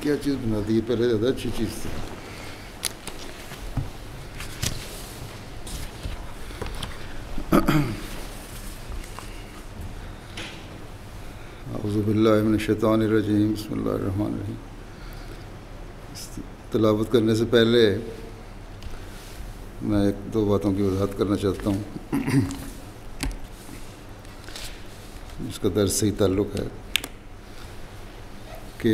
کیا چیز بنا دی ہے، پہلے زیادہ اچھی چیز تھی. اعوذ باللہ من الشیطان الرجیم، بسم اللہ الرحمن الرحیم. تلاوت کرنے سے پہلے میں ایک دو باتوں کی وضاحت کرنا چاہتا ہوں. اس کا درس سے ہی تعلق ہے کہ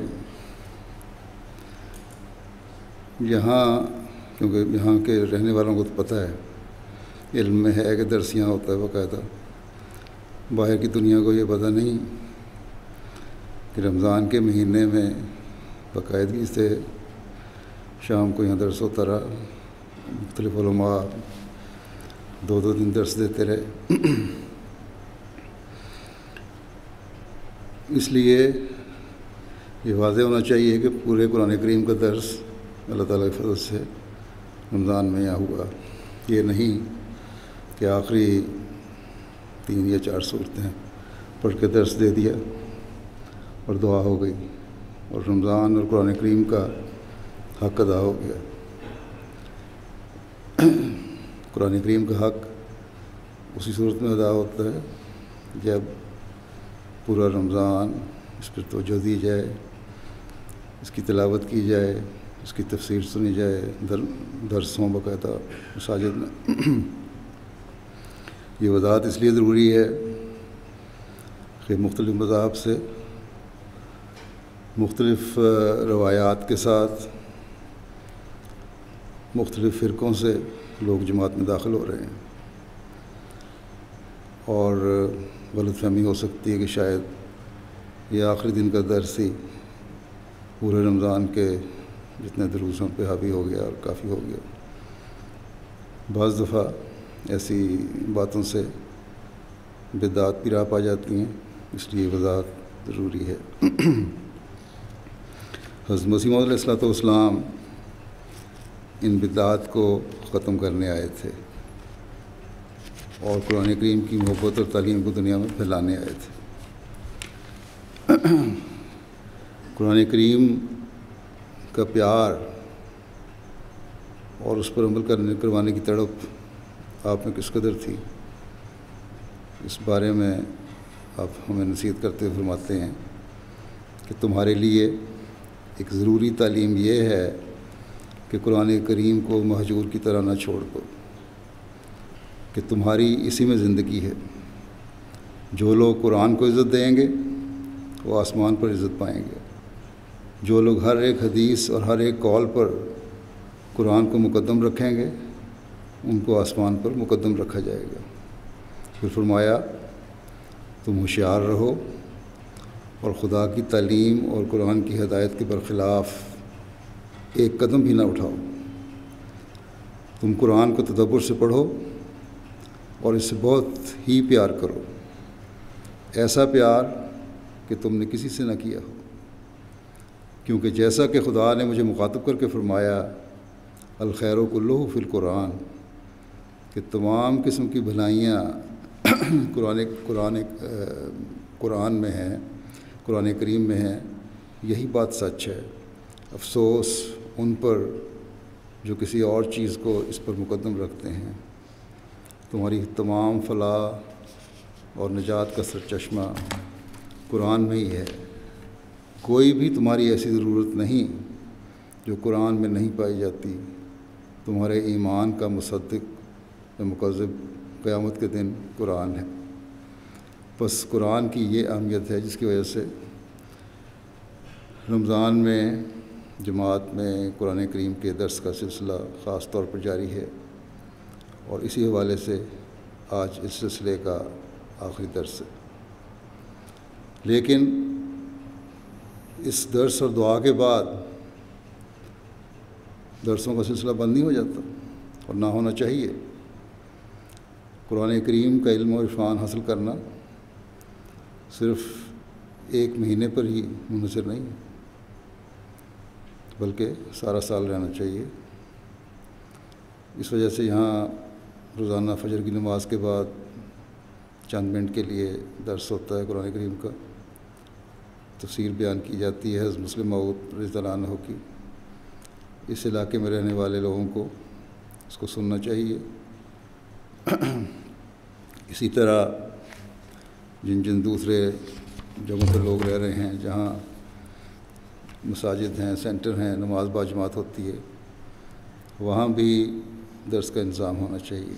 یہاں، کیونکہ یہاں کے رہنے والوں کو تو پتہ ہے، علم میں ہے کہ درس یہاں ہوتا ہے باقاعدہ. باہر کی دنیا کو یہ پتہ نہیں کہ رمضان کے مہینے میں باقاعدگی سے شام کو یہاں درس ہوتا رہا. مختلف علماء دو دو دن درس دیتے رہے. اس لیے یہ واضح ہونا چاہیے کہ پورے قرآن کریم کا درس اللہ تعالیٰ کے فضل سے رمضان میں یہاں ہوا. یہ نہیں کہ آخری 3 یا 4 صورتیں پڑھ کے درس دے دیا اور دعا ہو گئی اور رمضان اور قرآن کریم کا حق ادا ہو گیا. قرآن کریم کا حق اسی صورت میں ادا ہوتا ہے جب پورا رمضان اس پر توجہ دی جائے، اس کی تلاوت کی جائے، اس کی تفسیر سنی جائے، درس ہوں باقاعدہ مساجد میں. یہ وضاحت اس لیے ضروری ہے کہ مختلف مذاہب سے، مختلف روایات کے ساتھ، مختلف فرقوں سے لوگ جماعت میں داخل ہو رہے ہیں، اور غلط فہمی ہو سکتی ہے کہ شاید یہ آخری دن کا درس ہی پورے رمضان کے جتنے دروس ہیں پہ حاوی ہو گیا اور کافی ہو گیا. بعض دفعہ ایسی باتوں سے بدعات بھی راہ پا جاتی ہیں، اس لیے وضاحت ضروری ہے. حضرت مسیح موعود علیہ السلام ان بدعات کو ختم کرنے آئے تھے اور قرآن کریم کی محبت اور تعلیم کو دنیا میں پھیلانے آئے تھے. قرآن کریم کا پیار اور اس پر عمل کروانے کی تڑپ آپ میں کس قدر تھی، اس بارے میں آپ ہمیں نصیحت کرتے فرماتے ہیں کہ تمہارے لیے ایک ضروری تعلیم یہ ہے کہ قرآن کریم کو مہجور کی طرح نہ چھوڑ دو، کہ تمہاری اسی میں زندگی ہے. جو لوگ قرآن کو عزت دیں گے وہ آسمان پر عزت پائیں گے. جو لوگ ہر ایک حدیث اور ہر ایک قول پر قرآن کو مقدم رکھیں گے ان کو آسمان پر مقدم رکھا جائے گا. پھر فرمایا تم ہوشیار رہو اور خدا کی تعلیم اور قرآن کی ہدایت کے برخلاف ایک قدم بھی نہ اٹھاؤ. تم قرآن کو تدبر سے پڑھو اور اس سے بہت ہی پیار کرو، ایسا پیار کہ تم نے کسی سے نہ کیا ہو. کیونکہ جیسا کہ خدا نے مجھے مخاطب کر کے فرمایا الخیر کلہ فی القرآن، کہ تمام قسم کی بھلائیاں قرآن میں ہیں، قرآن کریم میں ہیں، یہی بات سچ ہے. افسوس ان پر جو کسی اور چیز کو اس پر مقدم رکھتے ہیں. تمہاری تمام فلاح اور نجات کا سرچشمہ قرآن میں ہی ہے. کوئی بھی تمہاری ایسی ضرورت نہیں جو قرآن میں نہیں پائی جاتی. تمہارے ایمان کا مصدق یا مکذب قیامت کے دن قرآن ہے. بس قرآن کی یہ اہمیت ہے جس کی وجہ سے رمضان میں جماعت میں قرآن کریم کے درس کا سلسلہ خاص طور پر جاری ہے، اور اسی حوالے سے آج اس سلسلے کا آخری درس ہے. لیکن اس درس اور دعا کے بعد درسوں کا سلسلہ بند نہیں ہو جاتا اور نہ ہونا چاہیے. قرآن کریم کا علم و عرفان حاصل کرنا صرف ایک مہینے پر ہی منحصر نہیں ہے، بلکہ سارا سال رہنا چاہیے. اس وجہ سے یہاں روزانہ فجر کی نماز کے بعد چند منٹ کے لیے درس ہوتا ہے قرآن کریم کا، تفسیر بیان کی جاتی ہے حضرت مسلم موعود رضی اللہ عنہ کی، اس علاقے میں رہنے والے لوگوں کو اس کو سننا چاہیے۔ اسی طرح جن دوسرے جگہوں پر لوگ رہ رہے ہیں، جہاں مساجد ہیں، سینٹر ہیں، نماز باجماعت ہوتی ہے، وہاں بھی درس کا انتظام ہونا چاہیے۔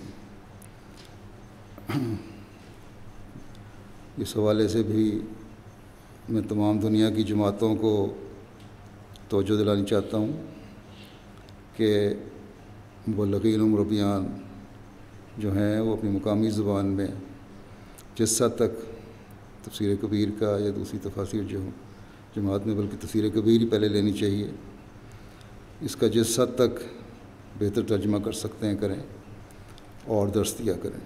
اس حوالے سے بھی میں تمام دنیا کی جماعتوں کو توجہ دلانی چاہتا ہوں کہ مبلغین و مربیان جو ہیں وہ اپنی مقامی زبان میں جس حد تک تفسیر کبیر کا یا دوسری تفاسیر جو جماعت میں، بلکہ تفسیر کبیر ہی پہلے لینی چاہیے، اس کا جس حد تک بہتر ترجمہ کر سکتے ہیں کریں اور درس دیا کریں۔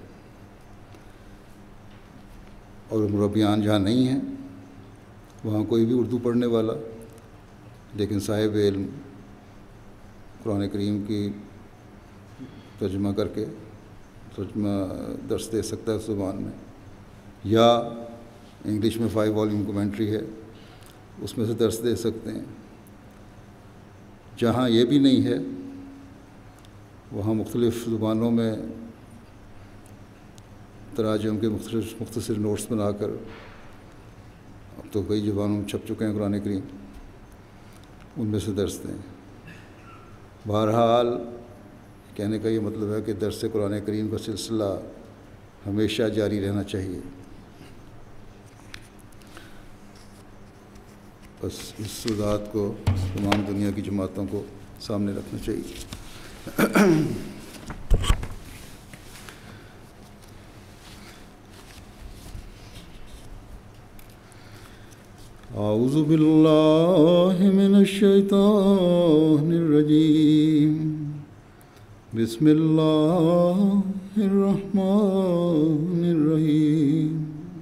اور مربیان جہاں نہیں ہیں وہاں کوئی بھی اردو پڑھنے والا لیکن صاحب علم قرآن کریم کی ترجمہ کر کے درس دے سکتا ہے اس زبان میں، یا انگلش میں 5 والیوم کمنٹری ہے اس میں سے درس دے سکتے ہیں۔ جہاں یہ بھی نہیں ہے وہاں مختلف زبانوں میں تراجم کے مختصر نوٹس بنا کر، اب تو کئی زبانوں میں چھپ چکے ہیں قرآن کریم، ان میں سے درس دیں۔ بہرحال کہنے کا یہ مطلب ہے کہ درس قرآن کریم کا سلسلہ ہمیشہ جاری رہنا چاہیے۔ بس اس وضاحت کو تمام دنیا کی جماعتوں کو سامنے رکھنا چاہیے۔ اعوذ باللہ من الشیطان الرجیم، بسم اللہ الرحمن الرحیم۔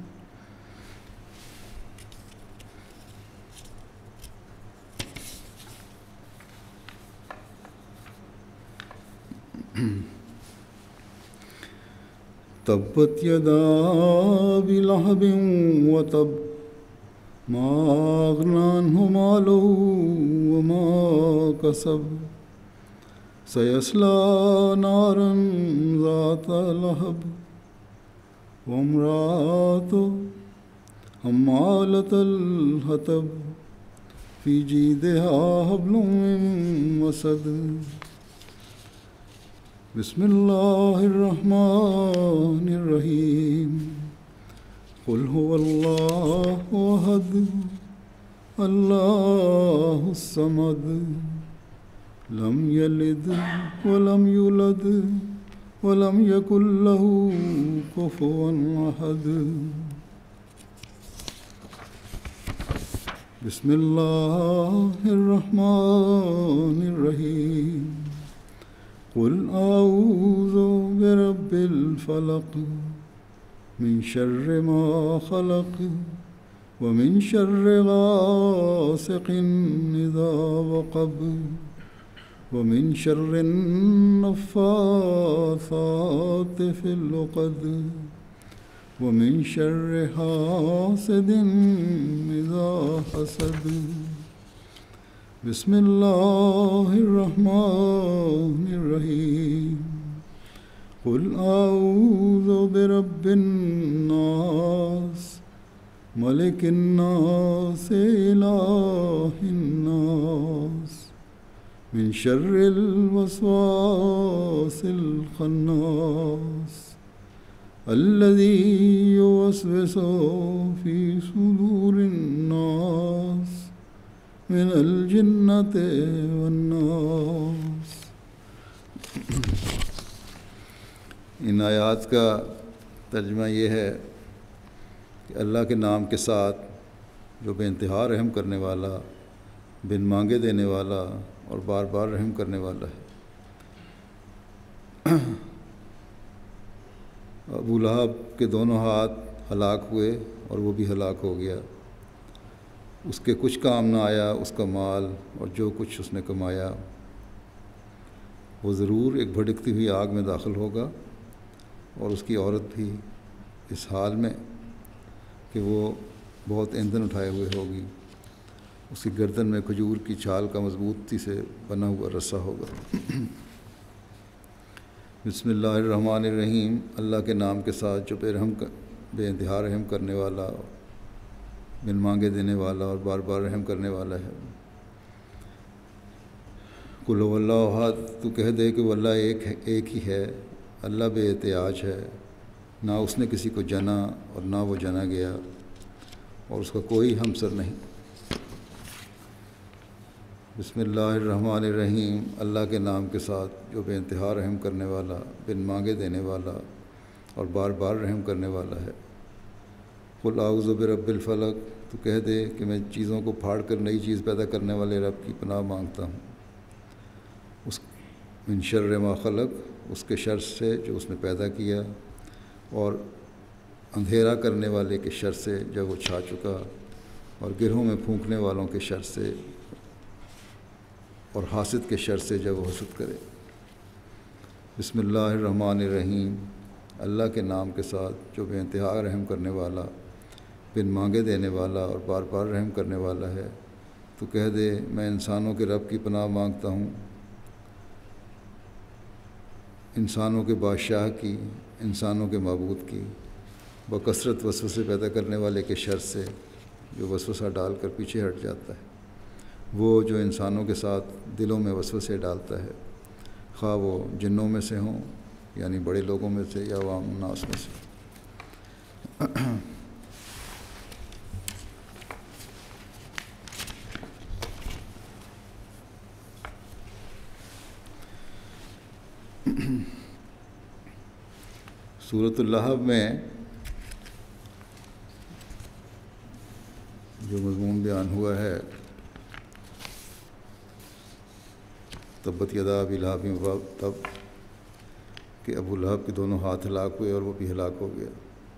تبت یدا ابی لہب وتب ما اغنی عنہ مالہ وما کسب سیصلی نارا ذات لہب وامرأتہ حمالۃ الحطب فی جیدہا حبل من مسد۔ بسم اللہ الرحمن الرحیم۔ قل هو اللہ احد اللہ الصمد لم یلد ولم یولد ولم یکن لہ کفوا احد۔ بسم اللہ الرحمن الرحیم۔ قل اعوذ برب الفلق من شر ما خلق ومن شر غاسق اذا وقب ومن شر النفاثات في العقد ومن شر حاسد اذا حسد۔ بسم اللہ الرحمن الرحیم۔ قل اعوذ برب الناس ملک الناس الہ الناس من شر الوسواس الخناس الذی یوسوس فی صدور الناس من الجنۃ والناس۔ ان آیات کا ترجمہ یہ ہے کہ اللہ کے نام کے ساتھ جو بے انتہا رحم کرنے والا، بن مانگے دینے والا اور بار بار رحم کرنے والا ہے۔ ابو لہب کے دونوں ہاتھ ہلاک ہوئے اور وہ بھی ہلاک ہو گیا، اس کے کچھ کام نہ آیا، اس کا مال اور جو کچھ اس نے کمایا وہ ضرور ایک بھڑکتی ہوئی آگ میں داخل ہوگا، اور اس کی عورت بھی اس حال میں کہ وہ بہت ایندھن اٹھائے ہوئے ہوگی۔ اس کی گردن میں کھجور کی چھال کا مضبوطی سے بنا ہوا رسا ہوگا۔ بسم اللہ الرحمن الرحیم، اللہ کے نام کے ساتھ جو بے انتہا رحم کرنے والا، بن مانگے دینے والا اور بار بار رحم کرنے والا ہے۔ قل هو اللہ احد، تو کہہ دے کہ وہ اللہ ایک ہی ہے، اللہ بے احتیاج ہے، نہ اس نے کسی کو جنا اور نہ وہ جنا گیا، اور اس کا کوئی ہمسر نہیں۔ بسم اللہ الرحمن الرحیم، اللہ کے نام کے ساتھ جو بے انتہا رحم کرنے والا، بن مانگے دینے والا اور بار بار رحم کرنے والا ہے۔ قل اعوذ برب الفلق، تو کہہ دے کہ میں چیزوں کو پھاڑ کر نئی چیز پیدا کرنے والے رب کی پناہ مانگتا ہوں، من شر ما خلق، اس کے شر سے جو اس نے پیدا کیا، اور اندھیرا کرنے والے کے شر سے جب وہ چھا چکا، اور گرہوں میں پھونکنے والوں کے شر سے، اور حاسد کے شر سے جب وہ حسد کرے۔ بسم اللہ الرحمن الرحیم، اللہ کے نام کے ساتھ جو بے انتہا رحم کرنے والا، بن مانگے دینے والا اور بار بار رحم کرنے والا ہے۔ تو کہہ دے میں انسانوں کے رب کی پناہ مانگتا ہوں، انسانوں کے بادشاہ کی، انسانوں کے معبود کی، بکثرت وسوسے پیدا کرنے والے کے شر سے جو وسوسہ ڈال کر پیچھے ہٹ جاتا ہے، وہ جو انسانوں کے ساتھ دلوں میں وسوسے ڈالتا ہے، خواہ وہ جنوں میں سے ہوں یعنی بڑے لوگوں میں سے یا عوام الناس میں سے۔ سورۃ اللہب میں جو مضمون بیان ہوا ہے، تبت یدا ابی لہب وتب، تب کہ ابو لہب کے دونوں ہاتھ ہلاک ہوئے اور وہ بھی ہلاک ہو گیا۔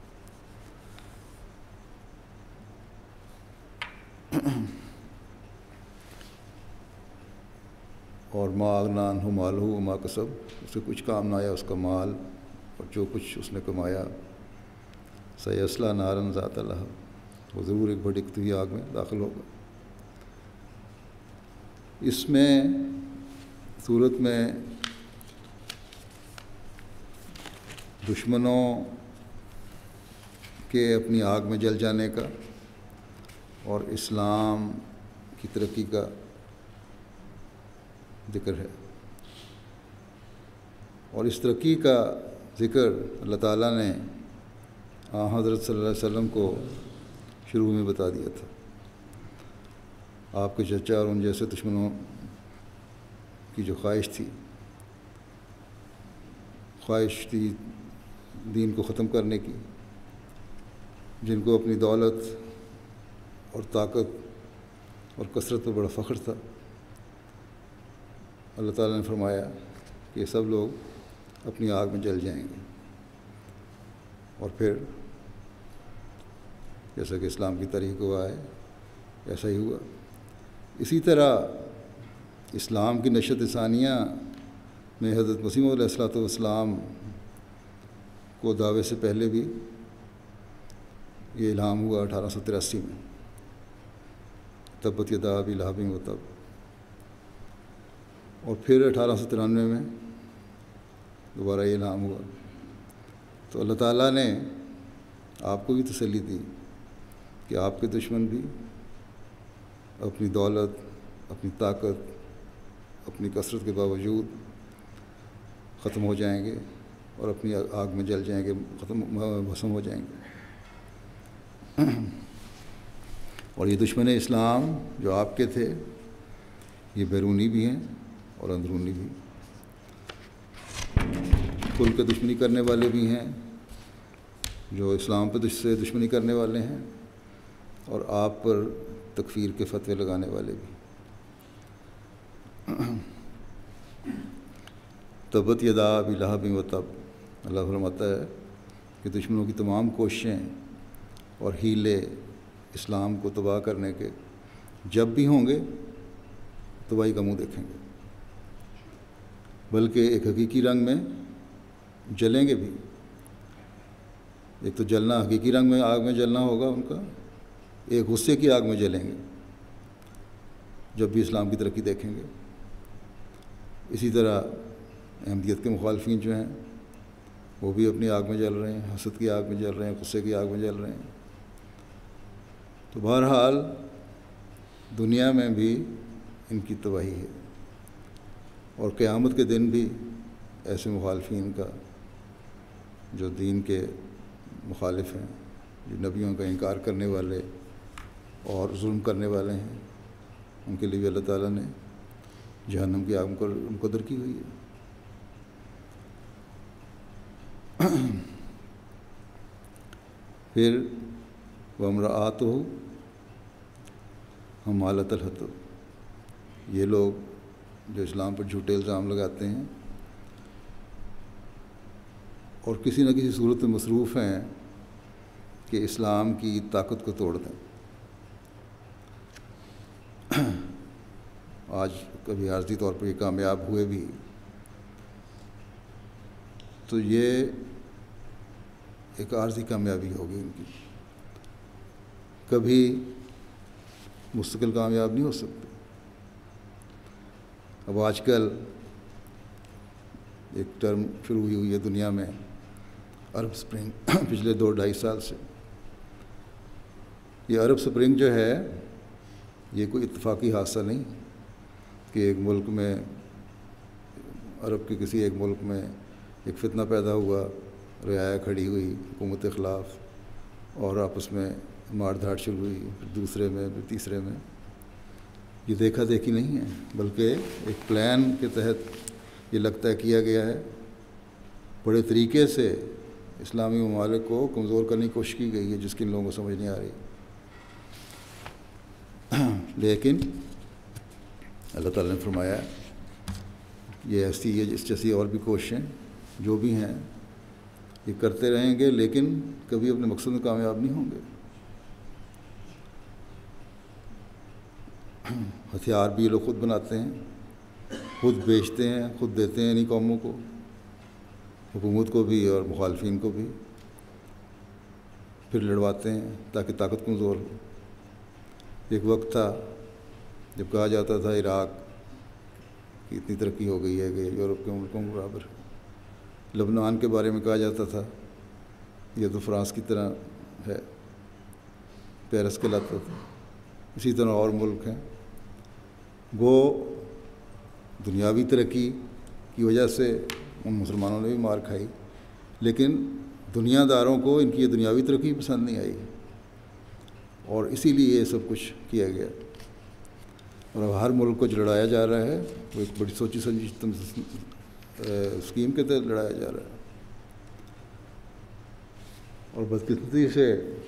اور ما اغنی عنہ مالہ وما کسب، اسے کچھ کام نہ آیا اس کا مال اور جو کچھ اس نے کمایا۔ سیصلی نارا ذات لہب، وہ ضرور ایک بھڑکتی ہوئی آگ میں داخل ہوگا۔ اس میں صورت میں دشمنوں کے اپنی آگ میں جل جانے کا اور اسلام کی ترقی کا ذکر ہے، اور اس ترقی کا ذکر اللہ تعالیٰ نے حضرت صلی اللہ علیہ وسلم کو شروع میں بتا دیا تھا۔ آپ کے چچا اور ان جیسے دشمنوں کی جو خواہش تھی دین کو ختم کرنے کی، جن کو اپنی دولت اور طاقت اور کثرت پر بڑا فخر تھا، اللہ تعالیٰ نے فرمایا کہ یہ سب لوگ اپنی آگ میں جل جائیں گے۔ اور پھر جیسا کہ اسلام کی تاریخ ہوا ہے ایسا ہی ہوا۔ اسی طرح اسلام کی نشت ثانیہ میں حضرت مسیح موعود علیہ السلام کو دعوے سے پہلے بھی یہ الہام ہوا 1883 میں، تبت یدا ابی لہب وتب، اور پھر 1893 میں دوبارہ یہ الہام ہوا۔ تو اللہ تعالیٰ نے آپ کو بھی تسلی دی کہ آپ کے دشمن بھی اپنی دولت، اپنی طاقت، اپنی کثرت کے باوجود ختم ہو جائیں گے اور اپنی آگ میں جل جائیں گے، بھسم ہو جائیں گے۔ اور یہ دشمن اسلام جو آپ کے تھے، یہ بیرونی بھی ہیں اور اندرونی بھی، کل کے دشمنی کرنے والے بھی ہیں جو اسلام پہ سے دشمنی کرنے والے ہیں، اور آپ پر تکفیر کے فتوے لگانے والے بھی۔ تبت یدا ابی لہب وتب، اللہ فرماتا ہے کہ دشمنوں کی تمام کوششیں اور ہیلے اسلام کو تباہ کرنے کے جب بھی ہوں گے تباہی کا منہ دیکھیں گے، بلکہ ایک حقیقی رنگ میں جلیں گے بھی۔ ایک تو جلنا حقیقی رنگ میں آگ میں جلنا ہوگا ان کا، ایک غصے کی آگ میں جلیں گے، جب بھی اسلام کی ترقی دیکھیں گے. اسی طرح احمدیت کے مخالفین جو ہیں وہ بھی اپنی آگ میں جل رہے ہیں، حسد کی آگ میں جل رہے ہیں، غصے کی آگ میں جل رہے ہیں. تو بہرحال دنیا میں بھی ان کی تباہی ہے، اور قیامت کے دن بھی ایسے مخالفین کا جو دین کے مخالف ہیں، جو نبیوں کا انکار کرنے والے اور ظلم کرنے والے ہیں، ان کے لیے بھی اللہ تعالیٰ نے جہنم کی آگ مقرر کی ہوئی ہے. پھر وامرأتہ حمالۃ الحطب، یہ لوگ جو اسلام پر جھوٹے الزام لگاتے ہیں اور کسی نہ کسی صورت میں مصروف ہیں کہ اسلام کی طاقت کو توڑ دیں. آج کبھی عارضی طور پر یہ کامیاب ہوئے بھی تو یہ ایک عارضی کامیابی ہوگی ان کی، کبھی مستقل کامیاب نہیں ہو سکتے. اب آج کل ایک ٹرم شروع ہوئی ہے دنیا میں، عرب سپرنگ، پچھلے 2-2.5 سال سے. یہ عرب سپرنگ جو ہے یہ کوئی اتفاقی حادثہ نہیں کہ ایک ملک میں، عرب کے کسی ایک ملک میں ایک فتنہ پیدا ہوا، رعایا کھڑی ہوئی حکومت کے خلاف، اور آپس میں مار دھاڑ شروع ہوئی، پھر دوسرے میں، پھر تیسرے میں. یہ دیکھا دیکھی نہیں ہے، بلکہ ایک پلان کے تحت یہ لگتا ہے کیا گیا ہے. بڑے طریقے سے اسلامی ممالک کو کمزور کرنے کی کوشش کی گئی ہے، جس کی ان لوگوں کو سمجھ نہیں آ رہی. لیکن اللہ تعالیٰ نے فرمایا یہ ایسی ہے، اس جیسی اور بھی کوششیں جو بھی ہیں یہ کرتے رہیں گے، لیکن کبھی اپنے مقصد میں کامیاب نہیں ہوں گے. ہتھیار بھی یہ لوگ خود بناتے ہیں، خود بیچتے ہیں، خود دیتے ہیں انہیں قوموں کو، حکومت کو بھی اور مخالفین کو بھی، پھر لڑواتے ہیں تاکہ طاقت کمزور ہو. ایک وقت تھا جب کہا جاتا تھا عراق کی اتنی ترقی ہو گئی ہے کہ یورپ کے ملکوں کے برابر ہے. لبنان کے بارے میں کہا جاتا تھا یہ تو فرانس کی طرح ہے، پیرس کہلاتا تھا. اسی طرح اور ملک ہیں. وہ دنیاوی ترقی کی وجہ سے ان مسلمانوں نے بھی مار کھائی، لیکن دنیا داروں کو ان کی یہ دنیاوی ترقی پسند نہیں آئی، اور اسی لیے یہ سب کچھ کیا گیا. اور اب ہر ملک کو جو لڑایا جا رہا ہے وہ ایک بڑی سوچی سمجھی اسکیم کے تحت لڑایا جا رہا ہے. اور بدقسمتی سے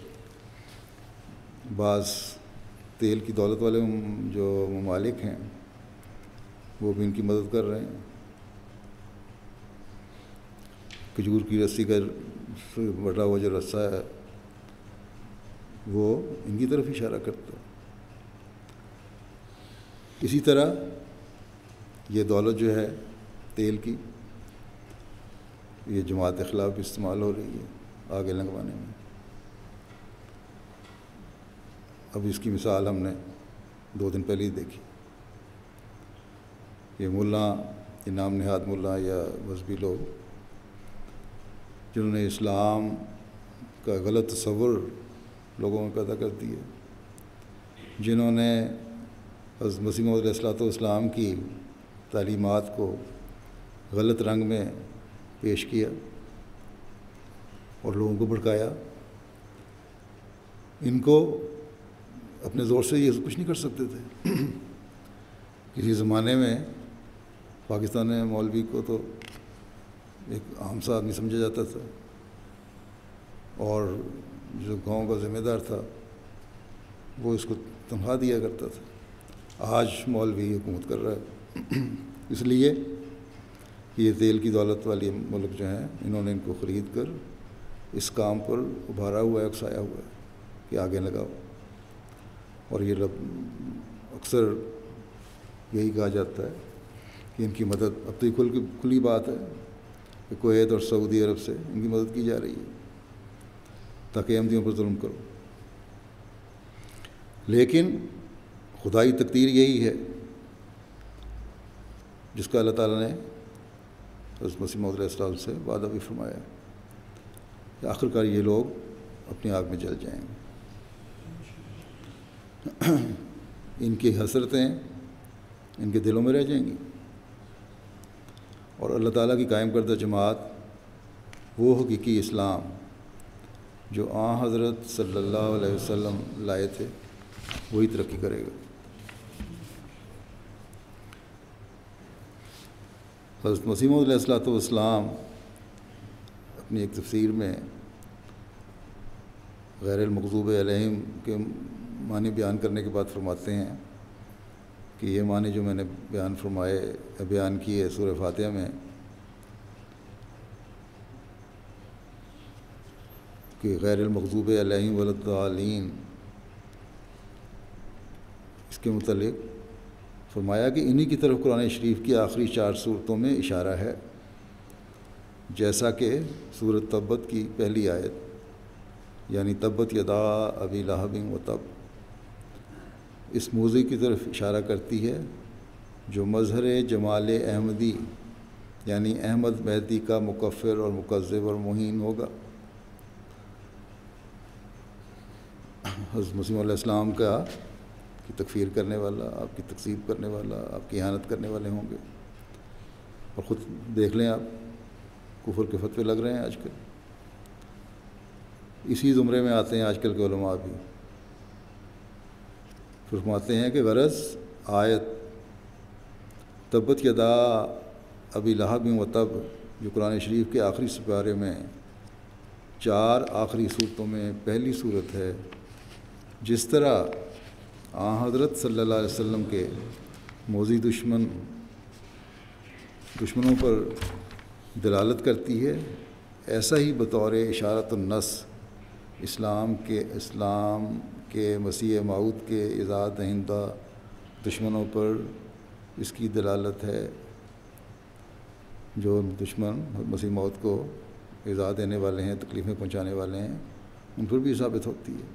بعض تیل کی دولت والے جو ممالک ہیں وہ بھی ان کی مدد کر رہے ہیں. کھجور کی رسی کا بٹا ہوا جو رسہ ہے وہ ان کی طرف اشارہ کرتا ہے. اسی طرح یہ دولت جو ہے تیل کی، یہ جماعت کے خلاف بھی استعمال ہو رہی ہے آگے لنگوانے میں. اب اس کی مثال ہم نے 2 دن پہلے ہی دیکھی. یہ ملا، یہ نام نہاد ملا یا مذہبی لوگ جنہوں نے اسلام کا غلط تصور لوگوں میں پیدا کر دیا، جنہوں نے حضرت مسیح موعود علیہ السلام کی تعلیمات کو غلط رنگ میں پیش کیا اور لوگوں کو بھڑکایا. ان کو اپنے زور سے یہ کچھ نہیں کر سکتے تھے. کسی زمانے میں پاکستان میں مولوی کو تو ایک عام سا آدمی سمجھا جاتا تھا، اور جو گاؤں کا ذمہ دار تھا وہ اس کو تنخواہ دیا کرتا تھا. آج مولوی حکومت کر رہا ہے، اس لیے یہ تیل کی دولت والی ملک جو ہیں انہوں نے ان کو خرید کر اس کام پر ابھارا ہوا ہے، اکسایا ہوا ہے کہ آگے لگاؤ. اور یہ اکثر یہی کہا جاتا ہے کہ ان کی مدد، اب تو یہ کھلی بات ہے کہ کویت اور سعودی عرب سے ان کی مدد کی جا رہی ہے تاکہ احمدیوں پر ظلم کرو. لیکن خدائی تقدیر یہی ہے جس کا اللہ تعالیٰ نے حضرت مسیح موعود علیہ السلام سے وعدہ بھی فرمایا کہ آخر کار یہ لوگ اپنی آگ میں جل جائیں گے. ان کی حسرتیں ان کے دلوں میں رہ جائیں گی، اور اللہ تعالیٰ کی قائم کردہ جماعت وہ حقیقی اسلام جو حضرت صلی اللہ علیہ وسلم لائے تھے وہی ترقی کرے گا. حضرت مسیح موعود علیہ السلام اپنی ایک تفسیر میں غیر المغضوب علیہم کے معنی بیان کرنے کے بعد فرماتے ہیں کہ یہ معنی جو میں نے بیان کیے سورہ فاتحہ میں کہ غیر المغضوب علیہم ولا الضالین، اس کے متعلق فرمایا کہ انہی کی طرف قرآن شریف کی آخری 4 صورتوں میں اشارہ ہے، جیسا کہ سورۃ تبت کی پہلی آیت یعنی تبت یدا ابی لہب و تب اس موضوع کی طرف اشارہ کرتی ہے جو مظہر جمال احمدی یعنی احمد مہدی کا مکفر اور مکذب اور مہین ہوگا. حضرت مسیح علیہ السلام کی تکفیر کرنے والا، آپ کی تکذیب کرنے والا، آپ کی اہانت کرنے والے ہوں گے. اور خود دیکھ لیں آپ کفر کے فتوے لگ رہے ہیں آج کل. اسی زمرے میں آتے ہیں آج کل کے علماء بھی. فرماتے ہیں کہ غرض آیت تبت یدا ابی لہب و تب جو قرآن شریف کے آخری سپارے میں 4 آخری صورتوں میں پہلی صورت ہے، جس طرح حضرت صلی اللہ علیہ وسلم کے موذی دشمنوں پر دلالت کرتی ہے، ایسا ہی بطور اشارۃ النص اسلام کے مسیح موعود کے ایذا دہندہ دشمنوں پر اس کی دلالت ہے. جو دشمن مسیح موعود کو ایذا دینے والے ہیں، تکلیفیں پہنچانے والے ہیں، ان پر بھی ثابت ہوتی ہے.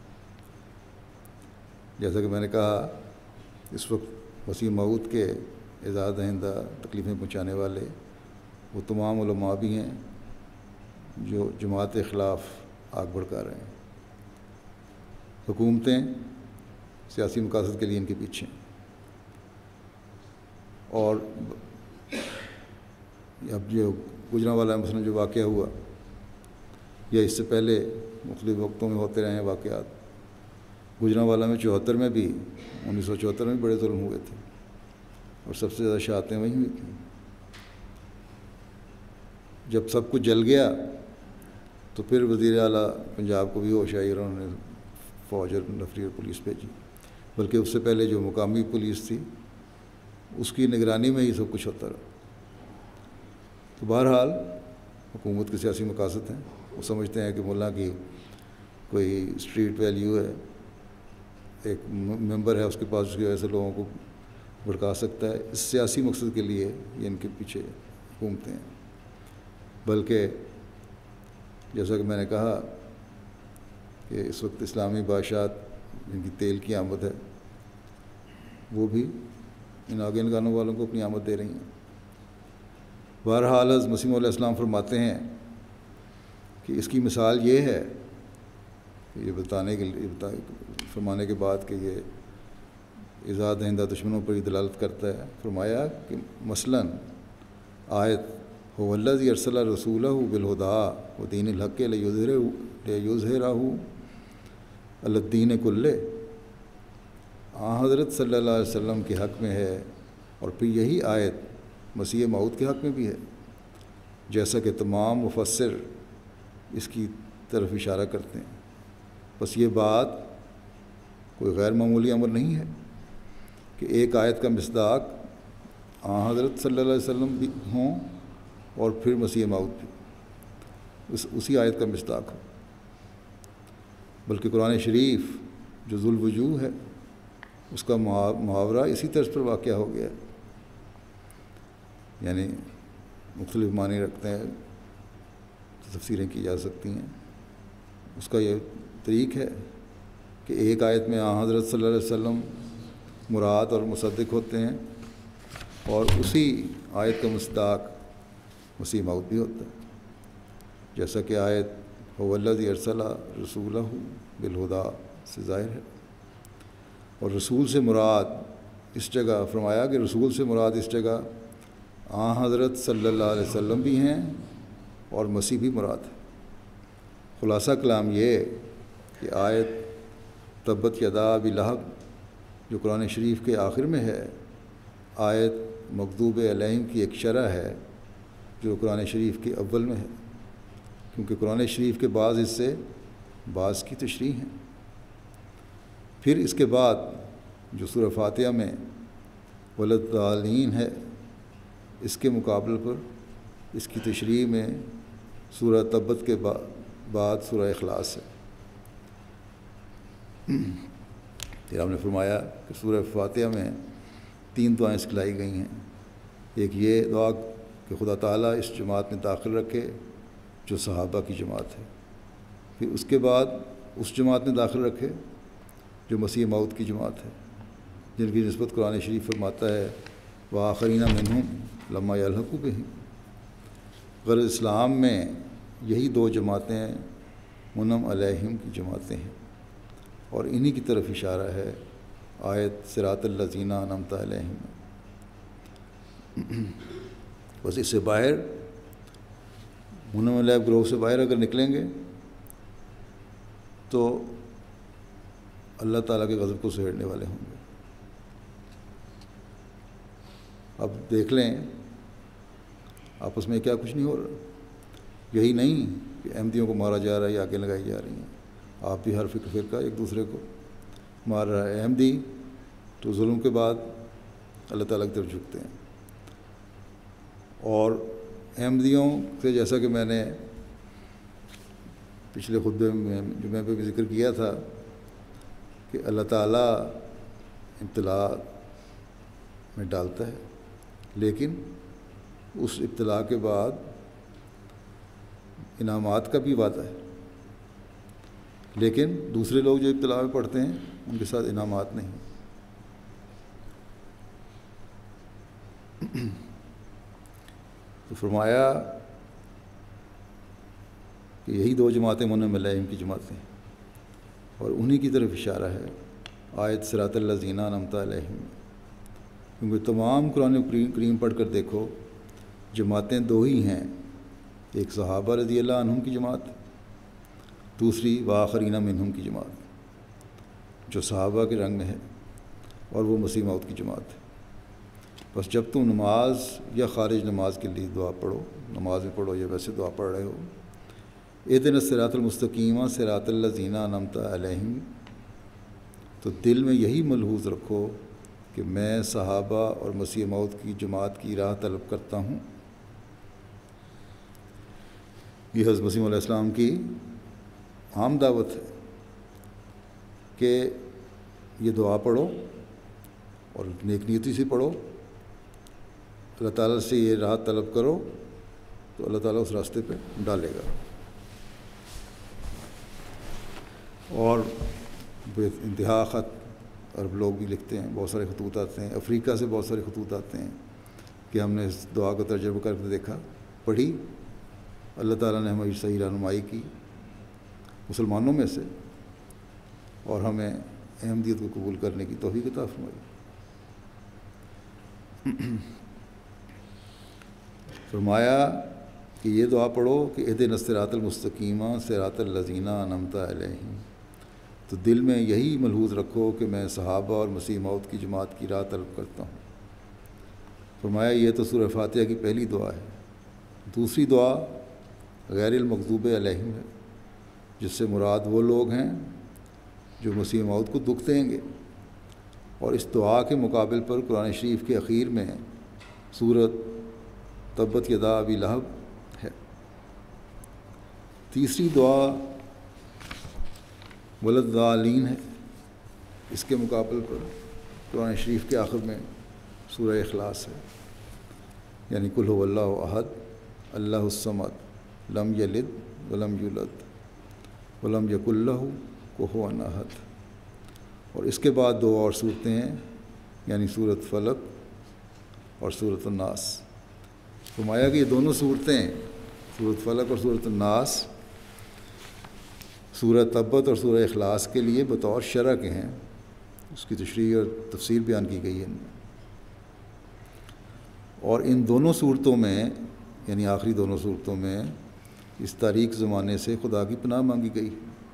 جیسا کہ میں نے کہا اس وقت مسیح موعود کے ایذا دہندہ تکلیفیں پہنچانے والے وہ تمام علماء بھی ہیں جو جماعت کے خلاف آگ بھڑکا رہے ہیں. حکومتیں سیاسی مقاصد کے لیے ان کے پیچھے ہیں. اور اب جو گجرانوالہ مثلاً جو واقعہ ہوا یا اس سے پہلے مختلف وقتوں میں ہوتے رہے ہیں واقعات. گجرانوالہ میں 74 میں بھی 1974 میں بڑے ظلم ہوئے تھے اور سب سے زیادہ شہادتیں وہیں ہوئی تھیں. جب سب کچھ جل گیا تو پھر وزیر اعلیٰ پنجاب کو بھی ہوش آئی اور انہوں نے فوج اور نفری اور پولیس بھیجی. بلکہ اس سے پہلے جو مقامی پولیس تھی اس کی نگرانی میں ہی سب کچھ ہوتا رہا. تو بہرحال حکومت کے سیاسی مقاصد ہیں. وہ سمجھتے ہیں کہ ملا کی کوئی اسٹریٹ ویلیو ہے، ایک ممبر ہے اس کے پاس، اس کی وجہ سے لوگوں کو بھڑکا سکتا ہے. اس سیاسی مقصد کے لیے یہ ان کے پیچھے حکومتیں ہیں. بلکہ جیسا کہ میں نے کہا کہ اس وقت اسلامی بادشاہت جن کی تیل کی آمد ہے وہ بھی ان آگے لگانے والوں کو اپنی آمد دے رہی ہیں. بہرحال حضرت مسیح علیہ السلام فرماتے ہیں کہ اس کی مثال یہ ہے، یہ فرمانے کے بعد کہ یہ ایذا دہندہ دشمنوں پر ہی دلالت کرتا ہے. فرمایا کہ مثلاً آیت هو الذی ارسل رسولہ بالہدی ودین الحق لیظہرہ علی الدین کلہ. حضرت صلی اللہ علیہ وسلم کے حق میں ہے اور پھر یہی آیت مسیح موعود کے حق میں بھی ہے، جیسا کہ تمام مفسر اس کی طرف اشارہ کرتے ہیں. بس یہ بات کوئی غیر معمولی امر نہیں ہے کہ ایک آیت کا مصداق حضرت صلی اللہ علیہ وسلم بھی ہوں اور پھر مسیح موعود بھی اسی آیت کا مصداق ہو. بلکہ قرآن شریف جو ذو الوجوہ ہے اس کا محاورہ اسی طرز پر واقع ہو گیا ہے. یعنی مختلف معنی رکھتے ہیں، تفسیریں کی جا سکتی ہیں. اس کا یہ طریق ہے کہ ایک آیت میں حضرت صلی اللہ علیہ وسلم مراد اور مصدق ہوتے ہیں، اور اسی آیت کا مصداق مسیح موعود بھی ہوتا ہے، جیسا کہ آیت هو الذی ارسل رسولہ بالہدیٰ سے ظاہر ہے۔ اور رسول سے مراد اس جگہ فرمایا کہ رسول سے مراد اس جگہ حضرت صلی اللہ علیہ وسلم بھی ہیں اور مسیح بھی مراد ہے۔ خلاصہ کلام یہ کہ آیت تبت یدا ابی لہب جو قرآن شریف کے آخر میں ہے، آیت مغضوب علیہم کی ایک شرح ہے جو قرآن شریف کے اول میں ہے، کیونکہ قرآن شریف کے بعض حصے بعض کی تشریح ہیں۔ پھر اس کے بعد جو سورہ فاتحہ میں وللضالین ہے، اس کے مقابلے پر اس کی تشریح میں سورہ تبت کے بعد سورہ اخلاص ہے۔ پھر ہم نے فرمایا کہ سورہ فاتحہ میں 3 دعائیں سکھلائی گئی ہیں۔ ایک یہ دعا کہ خدا تعالیٰ اس جماعت میں داخل رکھے جو صحابہ کی جماعت ہے، پھر اس کے بعد اس جماعت میں داخل رکھے جو مسیح موعود کی جماعت ہے، جن کی نسبت قرآن شریف فرماتا ہے وآخرین منہم لما یلحقوا بہم۔ غرض اسلام میں یہی 2 جماعتیں منعم علیہم کی جماعتیں ہیں، اور انہی کی طرف اشارہ ہے آیت صراط الذین انعمت علیہم۔ بس اس سے باہر منعم علیہ گروہ سے باہر اگر نکلیں گے تو اللہ تعالیٰ کے غضب کو سہیڑنے والے ہوں گے۔ اب دیکھ لیں آپس میں کیا کچھ نہیں ہو رہا۔ یہی نہیں کہ احمدیوں کو مارا جا رہا ہے یا آگے لگائی جا رہی ہیں، آپ بھی ہر فرقہ ایک دوسرے کو مار رہا ہے۔ احمدی تو ظلم کے بعد اللہ تعالیٰ کی طرف جھکتے ہیں، اور احمدیوں سے جیسا کہ میں نے پچھلے خطبے میں جمعہ پہ بھی ذکر کیا تھا کہ اللہ تعالیٰ ابتلا میں ڈالتا ہے، لیکن اس ابتلا کے بعد انعامات کا بھی وعدہ ہے، لیکن دوسرے لوگ جو ابتلا میں پڑھتے ہیں ان کے ساتھ انعامات نہیں۔ تو فرمایا کہ یہی 2 جماعتیں منعم علیہم کی جماعتیں ہیں، اور انہی کی طرف اشارہ ہے آیت صراط الذین انعمت علیہم، کیونکہ تمام قرآن کریم پڑھ کر دیکھو جماعتیں 2 ہی ہیں، ایک صحابہ رضی اللہ عنہم کی جماعت، دوسری وآخرین منہم کی جماعت جو صحابہ کے رنگ میں ہے، اور وہ مسیح موعود کی جماعت ہے۔ بس جب تم نماز یا خارج نماز کے لیے دعا پڑھو، نماز میں پڑھو یا ویسے دعا پڑھ رہے ہو، اہدنا الصراط المستقیم صراط الذین انعمت علیہم، تو دل میں یہی ملحوظ رکھو کہ میں صحابہ اور مسیح موعود کی جماعت کی راہ طلب کرتا ہوں۔ یہ حضرت مسیح علیہ السلام کی عام دعوت ہے کہ یہ دعا پڑھو اور نیک نیتی سے پڑھو، اللہ تعالیٰ سے یہ راہ طلب کرو تو اللہ تعالیٰ اس راستے پہ ڈالے گا۔ اور بے انتہا خط عرب لوگ بھی لکھتے ہیں، بہت سارے خطوط آتے ہیں، افریقہ سے بہت سارے خطوط آتے ہیں کہ ہم نے اس دعا کو ترجمہ کر کے دیکھا، پڑھی، اللہ تعالیٰ نے ہماری صحیح رہنمائی کی مسلمانوں میں سے، اور ہمیں احمدیت کو قبول کرنے کی توفیق عطا فرمائی۔ فرمایا کہ یہ دعا پڑھو کہ اہدنا الصراط المستقیم صراط الذین انعمت علیہم، تو دل میں یہی ملحوظ رکھو کہ میں صحابہ اور مسیح موعود کی جماعت کی راہ طلب کرتا ہوں۔ فرمایا یہ تو سورہ فاتحہ کی پہلی دعا ہے۔ دوسری دعا غیر المغضوب علیہم ہے، جس سے مراد وہ لوگ ہیں جو مسیح موعود کو دکھ دیں گے، اور اس دعا کے مقابل پر قرآن شریف کے اخیر میں سورۃ تبت یدا ابی لہب ہے۔ تیسری دعا وللضالین ہے، اس کے مقابل پر قرآن شریف کے آخر میں سورہ اخلاص ہے، یعنی قل هو اللہ احد اللہ الصمد لم یلد ولم یولد ولم یکن لہ کفوا احد۔ اور اس کے بعد 2 اور صورتیں ہیں، یعنی سورۃ فلق اور سورۃ الناس۔ فرمایا کہ یہ دونوں صورتیں، سورۃ فلق اور سورۃ الناس، سورہ تبت اور سورہ اخلاص کے لیے بطور شرح کے ہیں، اس کی تشریح اور تفسیر بیان کی گئی ہے ان میں۔ اور ان دونوں صورتوں میں، یعنی آخری دونوں صورتوں میں، اس تاریک زمانے سے خدا کی پناہ مانگی گئی،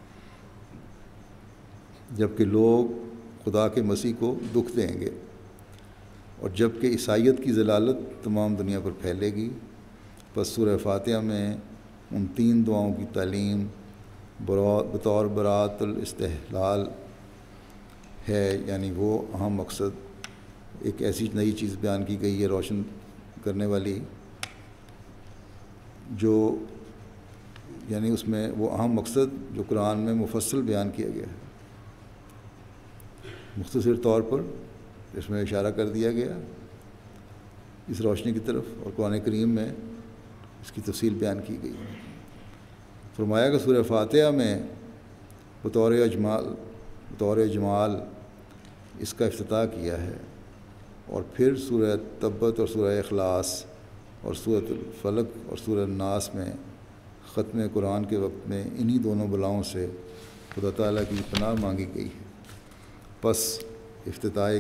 جبکہ لوگ خدا کے مسیح کو دکھ دیں گے، اور جب کہ عیسائیت کی ضلالت تمام دنیا پر پھیلے گی، پس سورہ فاتحہ میں ان 3 دعاؤں کی تعلیم بطور برات الاستحلال ہے، یعنی وہ اہم مقصد، ایک ایسی نئی چیز بیان کی گئی ہے روشن کرنے والی، جو یعنی اس میں وہ اہم مقصد جو قرآن میں مفصل بیان کیا گیا ہے، مختصر طور پر اس میں اشارہ کر دیا گیا اس روشنی کی طرف، اور قرآن کریم میں اس کی تفصیل بیان کی گئی۔ فرمایا کہ سورہ فاتحہ میں بطور اجمال اس کا افتتاح کیا ہے، اور پھر سورہ تبت اور سورہ اخلاص اور سورۃ الفلق اور سورہ الناس میں ختم قرآن کے وقت میں انہی دونوں بلاؤں سے خدا تعالیٰ کی پناہ مانگی گئی ہے۔ پس افتتاح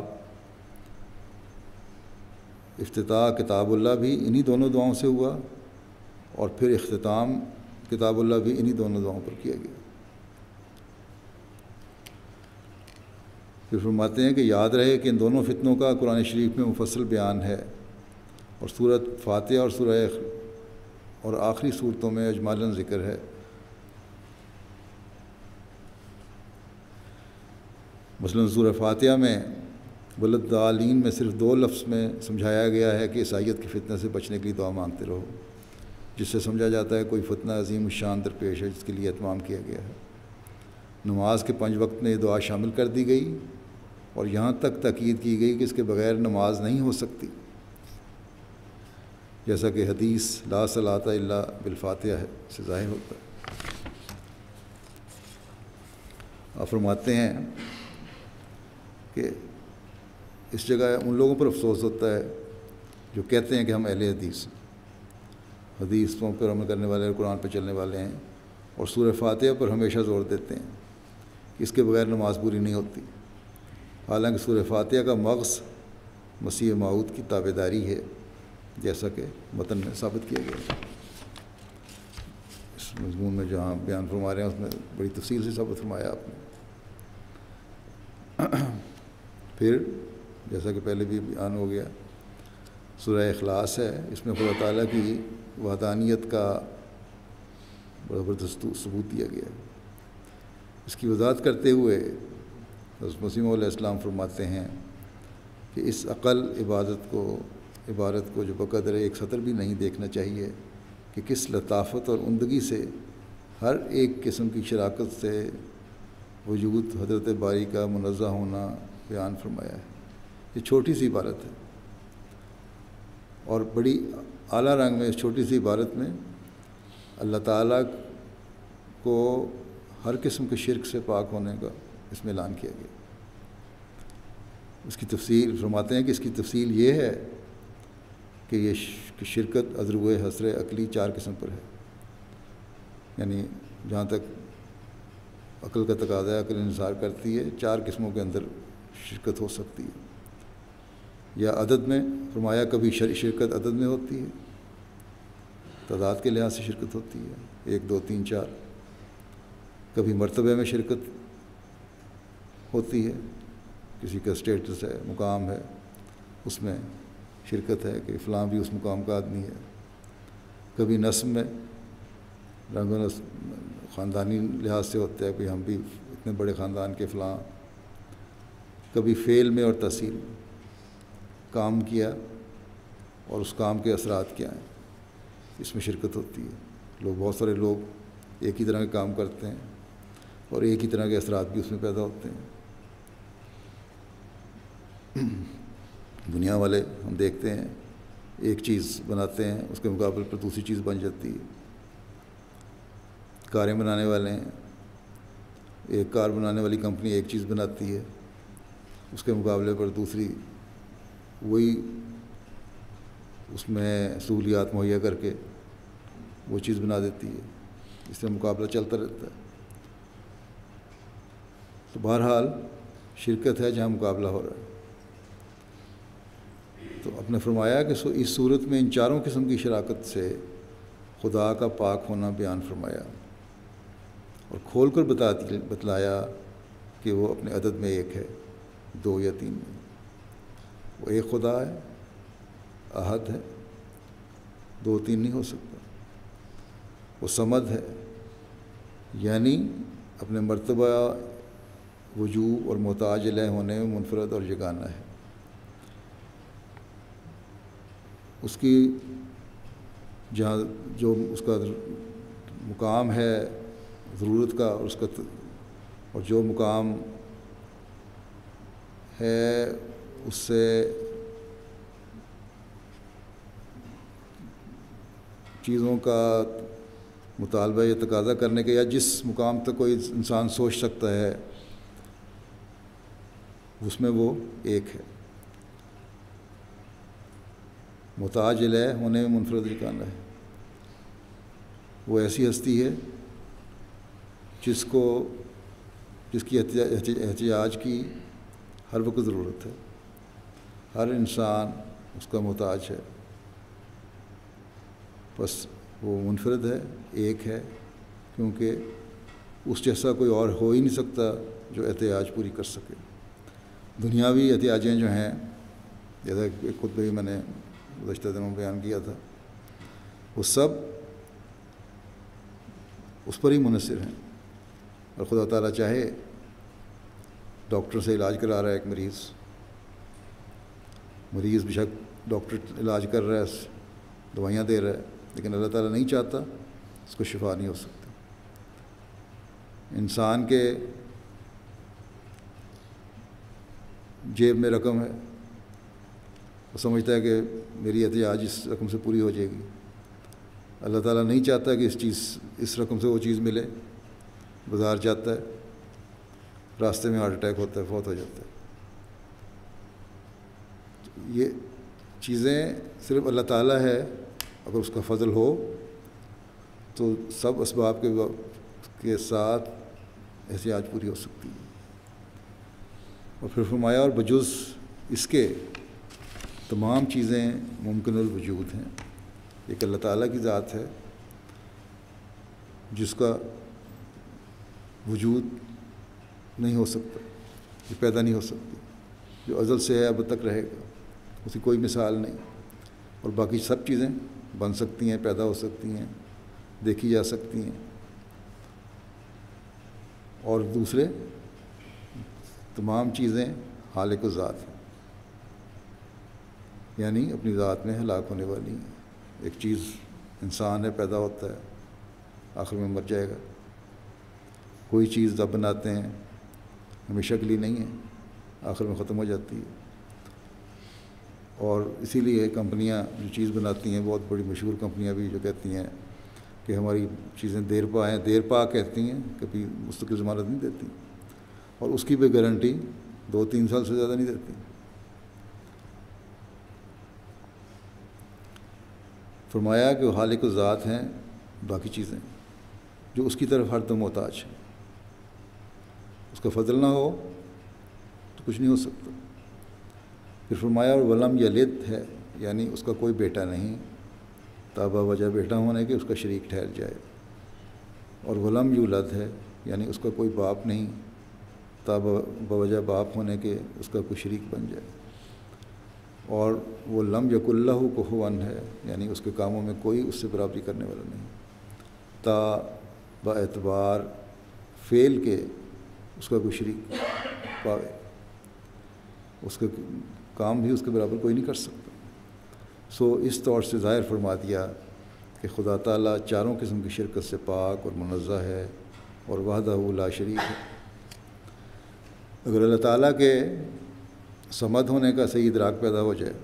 کتاب اللہ بھی انہی دونوں دعاؤں سے ہوا، اور پھر اختتام کتاب اللہ بھی انہی دونوں دعاؤں پر کیا گیا۔ پھر فرماتے ہیں کہ یاد رہے کہ ان دونوں فتنوں کا قرآن شریف میں مفصل بیان ہے، اور سورۃ فاتحہ اور سورہ اور آخری صورتوں میں اجمالاً ذکر ہے۔ مثلاً سورہ فاتحہ میں وللضالین میں صرف 2 لفظ میں سمجھایا گیا ہے کہ عیسائیت کے فتنہ سے بچنے کے لیے دعا مانگتے رہو، جس سے سمجھا جاتا ہے کوئی فتنہ عظیم الشان درپیش ہے جس کے لیے اہتمام کیا گیا ہے۔ نماز کے 5 وقت میں یہ دعا شامل کر دی گئی، اور یہاں تک تاکید کی گئی کہ اس کے بغیر نماز نہیں ہو سکتی، جیسا کہ حدیث لا صلاۃ الا بالفاتحہ سے ظاہر ہوتا ہے۔ آپ فرماتے ہیں کہ اس جگہ ان لوگوں پر افسوس ہوتا ہے جو کہتے ہیں کہ ہم اہل حدیثوں پر عمل کرنے والے، قرآن پہ چلنے والے ہیں، اور سورہ فاتحہ پر ہمیشہ زور دیتے ہیں کہ اس کے بغیر نماز پوری نہیں ہوتی، حالانکہ سورہ فاتحہ کا مغز مسیح موعود کی تابعداری ہے، جیسا کہ متن میں ثابت کیا گیا ہے۔ اس مضمون میں جہاں بیان فرما رہے ہیں اس میں بڑی تفصیل سے ثابت فرمایا آپ نے۔ پھر جیسا کہ پہلے بھی بیان ہو گیا، سورہ اخلاص ہے، اس میں خدا تعالیٰ کی وحدانیت کا بڑا زبردست ثبوت دیا گیا ہے۔ اس کی وضاحت کرتے ہوئے حضرت مسیح علیہ السلام فرماتے ہیں کہ اس عبارت کو جو بقدر ایک سطر بھی نہیں دیکھنا چاہیے کہ کس لطافت اور عمدگی سے ہر ایک قسم کی شراکت سے وجود حضرت باری کا منزہ ہونا بیان فرمایا ہے۔ یہ چھوٹی سی عبارت ہے، اور بڑی اعلیٰ رنگ میں اس چھوٹی سی عبارت میں اللہ تعالیٰ کو ہر قسم کے شرک سے پاک ہونے کا اس میں اعلان کیا گیا۔ اس کی تفصیل فرماتے ہیں کہ اس کی تفصیل یہ ہے کہ یہ شرکت عذر حسر عقلی 4 قسم پر ہے، یعنی جہاں تک عقل کا تقاضا ہے، عقل انحصار کرتی ہے، 4 قسموں کے اندر شرکت ہو سکتی ہے۔ یا عدد میں فرمایا کبھی شرکت عدد میں ہوتی ہے، تعداد کے لحاظ سے شرکت ہوتی ہے 1 2 3 4، کبھی مرتبے میں شرکت ہوتی ہے، کسی کا اسٹیٹس ہے، مقام ہے، اس میں شرکت ہے کہ فلاں بھی اس مقام کا آدمی ہے، کبھی نسب میں، رنگ و خاندانی لحاظ سے ہوتا ہے کہ ہم بھی اتنے بڑے خاندان کے فلاں، کبھی فعل میں اور تحصیل میں، کام کیا اور اس کام کے اثرات کیا ہیں، اس میں شرکت ہوتی ہے۔ بہت سارے لوگ ایک ہی طرح کے کام کرتے ہیں اور ایک ہی طرح کے اثرات بھی اس میں پیدا ہوتے ہیں۔ دنیا والے ہم دیکھتے ہیں ایک چیز بناتے ہیں، اس کے مقابل پر دوسری چیز بن جاتی ہے۔ کاریں بنانے والے ہیں، ایک کار بنانے والی کمپنی ایک چیز بناتی ہے اس کے مقابلے پر دوسری وہی اس میں سہولیات مہیا کر کے وہ چیز بنا دیتی ہے. اس سے مقابلہ چلتا رہتا ہے. تو بہرحال شرکت ہے جہاں مقابلہ ہو رہا ہے. تو آپ نے فرمایا کہ اس صورت میں ان چاروں قسم کی شراکت سے خدا کا پاک ہونا بیان فرمایا اور کھول کر بتلایا کہ وہ اپنے عدد میں ایک ہے، دو یا تین میں. وہ ایک خدا ہے، احد ہے، دو تین نہیں ہو سکتا. وہ صمد ہے، یعنی اپنے مرتبہ وجوب اور محتاج الیہ ہونے میں منفرد اور یگانہ ہے. اس کی جہاں جو اس کا مقام ہے ضرورت کا اور جو مقام ہے اس سے چیزوں کا مطالبہ یا تقاضا کرنے کے، یا جس مقام تک کوئی انسان سوچ سکتا ہے، اس میں وہ ایک ہے. محتاج الیہ ہونے میں منفرد یگانہ ہے. وہ ایسی ہستی ہے جس کی احتیاج کی ہر وقت ضرورت ہے. ہر انسان اس کا محتاج ہے. بس وہ منفرد ہے، ایک ہے، کیونکہ اس جیسا کوئی اور ہو ہی نہیں سکتا جو احتیاج پوری کر سکے. دنیاوی احتیاجیں جو ہیں، جیسا کہ خود بھی میں نے گزشتہ دنوں بیان کیا تھا، وہ سب اس پر ہی منحصر ہیں. اور خدا تعالیٰ چاہے ڈاکٹر سے علاج کرا رہا ہے ایک مریض بے شک ڈاکٹر علاج کر رہا ہے، دوائیاں دے رہا ہے، لیکن اللہ تعالیٰ نہیں چاہتا اس کو شفا نہیں ہو سکتی. انسان کے جیب میں رقم ہے، وہ سمجھتا ہے کہ میری احتیاج اس رقم سے پوری ہو جائے گی. اللہ تعالیٰ نہیں چاہتا کہ اس رقم سے وہ چیز ملے. بازار جاتا ہے، راستے میں ہارٹ اٹیک ہوتا ہے، فوت ہو جاتا ہے. یہ چیزیں صرف اللہ تعالیٰ ہے. اگر اس کا فضل ہو تو سب اسباب کے ساتھ احتیاج پوری ہو سکتی ہے. اور پھر فرمایا اور بجز اس کے تمام چیزیں ممکن الوجود ہیں. ایک اللہ تعالیٰ کی ذات ہے جس کا وجود نہیں ہو سکتا، یہ پیدا نہیں ہو سکتی، جو ازل سے ہے اب تک رہے گا، اس کی کوئی مثال نہیں. اور باقی سب چیزیں بن سکتی ہیں، پیدا ہو سکتی ہیں، دیکھی جا سکتی ہیں. اور دوسرے تمام چیزیں خالق و ذات ہیں، یعنی اپنی ذات میں ہلاک ہونے والی ہیں. ایک چیز انسان ہے، پیدا ہوتا ہے، آخر میں مر جائے گا. کوئی چیز جب بناتے ہیں ہمیشہ کے لیے نہیں ہے، آخر میں ختم ہو جاتی ہے. اور اسی لیے کمپنیاں جو چیز بناتی ہیں، بہت بڑی مشہور کمپنیاں بھی جو کہتی ہیں کہ ہماری چیزیں دیر پا ہیں، دیر پا کہتی ہیں، کبھی مستقل ضمانت نہیں دیتی، اور اس کی بھی گارنٹی 2-3 سال سے زیادہ نہیں دیتی. فرمایا کہ وہ خالق و ذات ہیں باقی چیزیں جو اس کی طرف ہر دم محتاج ہیں. اس کا فضل نہ ہو تو کچھ نہیں ہو سکتا. پھر فرمایا اور ولم یلد ہے، یعنی اس کا کوئی بیٹا نہیں تابا وجہ بیٹا ہونے کے اس کا شریک ٹھہر جائے. اور ولم یولد ہے، یعنی اس کا کوئی باپ نہیں تابا بوجہ باپ ہونے کے اس کا کوئی شریک بن جائے. اور وہ لم یک اللہ کفوا ہے، یعنی اس کے کاموں میں کوئی اس سے برابری کرنے والا نہیں. تا با اعتبار فعل کے اس کا کوئی شریک پاوے، اس کے کام بھی اس کے برابر کوئی نہیں کر سکتا. سو اس طور سے ظاہر فرما دیا کہ خدا تعالیٰ چاروں قسم کی شرکت سے پاک اور منزہ ہے اور وحدہ لا شریک ہے. اگر اللہ تعالیٰ کے صمد ہونے کا صحیح ادراک پیدا ہو جائے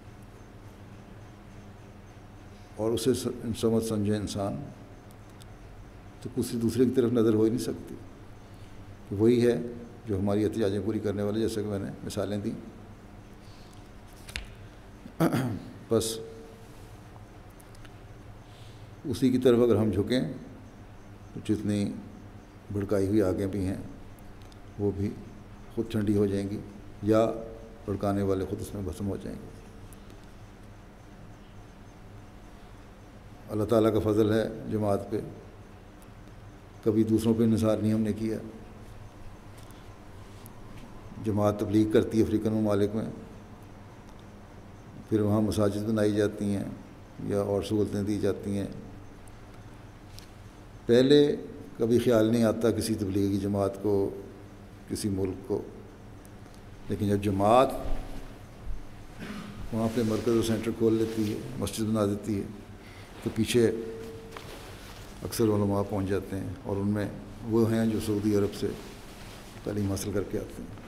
اور اسے صمد سمجھے انسان، تو کسی دوسرے کی طرف نظر ہو ہی نہیں سکتی کہ وہی ہے جو ہماری احتیاجیں پوری کرنے والے، جیسے کہ میں نے مثالیں دیں. بس اسی کی طرف اگر ہم جھکیں تو جتنی بھڑکائی ہوئی آگیں بھی ہیں وہ بھی خود ٹھنڈی ہو جائیں گی، یا بھڑکانے والے خود اس میں بھسم ہو جائیں گے. اللہ تعالیٰ کا فضل ہے جماعت پہ، کبھی دوسروں پہ انحصار نہیں ہم نے کیا. جماعت تبلیغ کرتی ہے افریقن ممالک میں، پھر وہاں مساجد بنائی جاتی ہیں یا اور سہولتیں دی جاتی ہیں. پہلے کبھی خیال نہیں آتا کسی تبلیغی جماعت کو، کسی ملک کو، لیکن جب جماعت وہاں پہ مرکز و سینٹر کھول لیتی ہے، مسجد بنا دیتی ہے، تو پیچھے اکثر علماء پہنچ جاتے ہیں، اور ان میں وہ ہیں جو سعودی عرب سے تعلیم حاصل کر کے آتے ہیں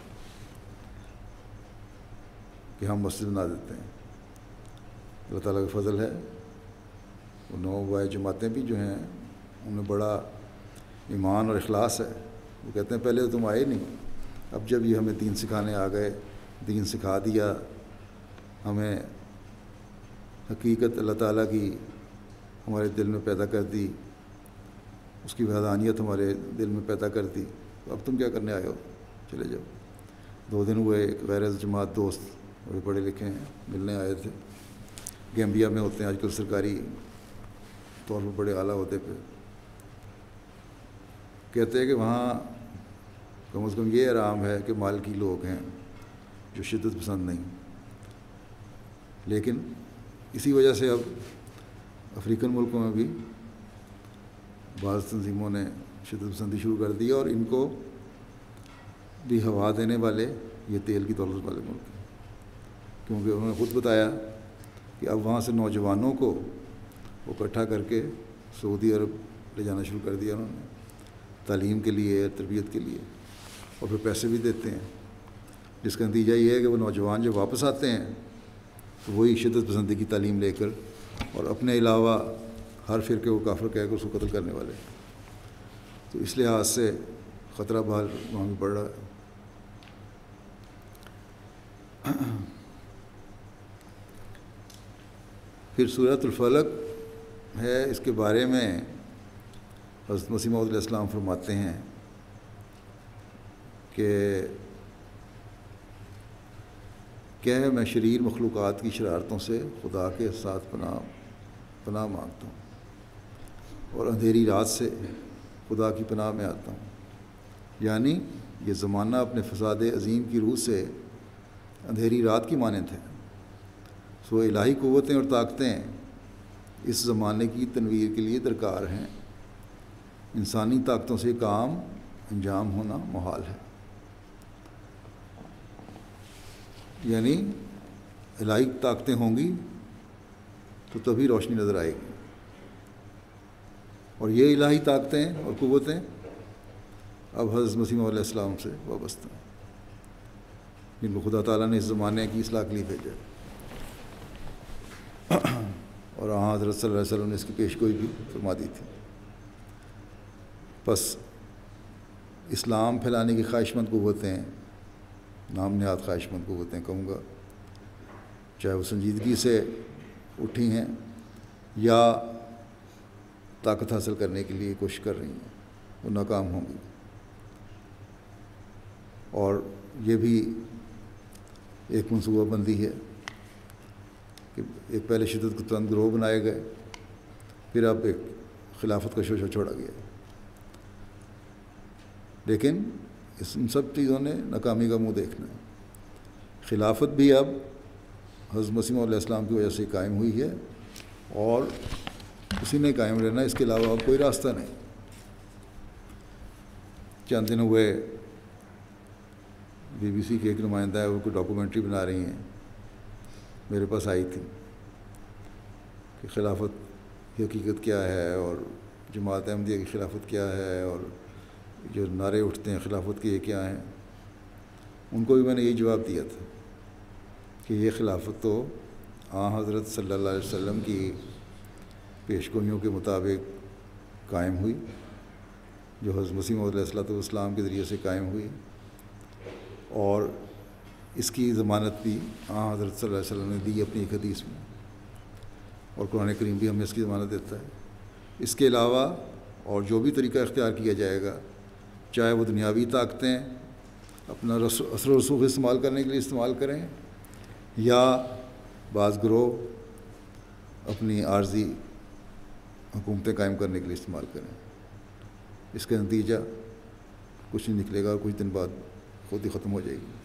کہ ہم مسجد بنا دیتے ہیں. اللہ تعالیٰ کا فضل ہے. وہ نوبائے جماعتیں بھی جو ہیں ان میں بڑا ایمان اور اخلاص ہے. وہ کہتے ہیں پہلے تو تم آئے نہیں، اب جب یہ ہمیں دین سکھانے آ گئے، دین سکھا دیا، ہمیں حقیقت اللہ تعالیٰ کی ہمارے دل میں پیدا کر دی، اس کی وحدانیت ہمارے دل میں پیدا کر دی، تو اب تم کیا کرنے آئے ہو، چلے جاؤ. 2 دن ہوئے، ایک غیر جماعت دوست بڑے پڑھے لکھے ہیں ملنے آئے تھے، گیمبیا میں ہوتے ہیں آج کل سرکاری طور پر بڑے اعلیٰ عہدے پہ. کہتے ہیں کہ وہاں کم از کم یہ آرام ہے کہ مالکی لوگ ہیں جو شدت پسند نہیں، لیکن اسی وجہ سے اب افریقن ملکوں میں بھی بعض تنظیموں نے شدت پسندی شروع کر دی، اور ان کو بھی ہوا دینے والے یہ تیل کی دولت والے ملک ہیں، کیونکہ انہوں نے خود بتایا کہ اب وہاں سے نوجوانوں کو وہ اکٹھا کر کے سعودی عرب لے جانا شروع کر دیا انہوں نے، تعلیم کے لیے، تربیت کے لیے، اور پھر پیسے بھی دیتے ہیں، جس کا نتیجہ یہ ہے کہ وہ نوجوان جب واپس آتے ہیں تو وہی شدت پسندی کی تعلیم لے کر، اور اپنے علاوہ ہر فرقے کو کافر کہہ کر اس کو قتل کرنے والے. تو اس لحاظ سے خطرہ بحال وہاں بھی بڑھ رہا ہے. پھر سورۃ الفلق ہے، اس کے بارے میں حضرت مسیح موعود علیہ السلام فرماتے ہیں کہ میں شریر مخلوقات کی شرارتوں سے خدا کے ساتھ پناہ مانگتا ہوں، اور اندھیری رات سے خدا کی پناہ میں آتا ہوں. یعنی یہ زمانہ اپنے فساد عظیم کی روح سے اندھیری رات کی مانند ہے. سو الہی قوتیں اور طاقتیں اس زمانے کی تنویر کے لیے درکار ہیں. انسانی طاقتوں سے کام انجام ہونا محال ہے. یعنی الہی طاقتیں ہوں گی تو تبھی روشنی نظر آئے گی، اور یہ الہی طاقتیں اور قوتیں اب حضرت مسیح علیہ السلام سے وابستہ ہیں، جن کو خدا تعالیٰ نے اس زمانے کی اصلاح کے لیے بھیجا، اور حضرت صلی اللہ علیہ وسلم نے اس کی پیشگوئی بھی فرما دی تھی. بس اسلام پھیلانے کی خواہش مند قوتیں، نام نہاد خواہش مند قوتیں کہوں گا، چاہے وہ سنجیدگی سے اٹھی ہیں یا طاقت حاصل کرنے کے لیے کوشش کر رہی ہیں، وہ ناکام ہوں گی. اور یہ بھی ایک منصوبہ بندی ہے کہ ایک پہلے شدت پسند گروہ بنائے گئے، پھر اب ایک خلافت کا شوشہ چھوڑا گیا، لیکن ان سب چیزوں نے ناکامی کا منہ دیکھنا ہے. خلافت بھی اب حضرت مسیح علیہ السلام کی وجہ سے قائم ہوئی ہے، اور اسی نے قائم رہنا، اس کے علاوہ اب کوئی راستہ نہیں. چند دن ہوئے BBC کے ایک نمائندہ ہے، وہ کوئی ڈاکومنٹری بنا رہی ہیں، میرے پاس آئی تھی کہ خلافت کی حقیقت کیا ہے، اور جماعت احمدیہ کی خلافت کیا ہے، اور جو نعرے اٹھتے ہیں خلافت کے یہ کیا ہیں. ان کو بھی میں نے یہی جواب دیا تھا کہ یہ خلافت تو حضرت صلی اللہ علیہ وسلم کی پیشگوئیوں کے مطابق قائم ہوئی، جو حضرت مسیح علیہ السلام کے ذریعے سے قائم ہوئی، اور اس کی ضمانت بھی حضرت صلی اللہ علیہ وسلم نے دی اپنی ایک حدیث میں، اور قرآن کریم بھی ہمیں اس کی ضمانت دیتا ہے۔ اس کے علاوہ اور جو بھی طریقہ اختیار کیا جائے گا، چاہے وہ دنیاوی طاقتیں اپنا اثر و رسوخ استعمال کرنے کے لیے استعمال کریں، یا بعض گروہ اپنی عارضی حکومتیں قائم کرنے کے لیے استعمال کریں، اس کا نتیجہ کچھ نہیں نکلے گا اور کچھ دن بعد خود ہی ختم ہو جائے گی۔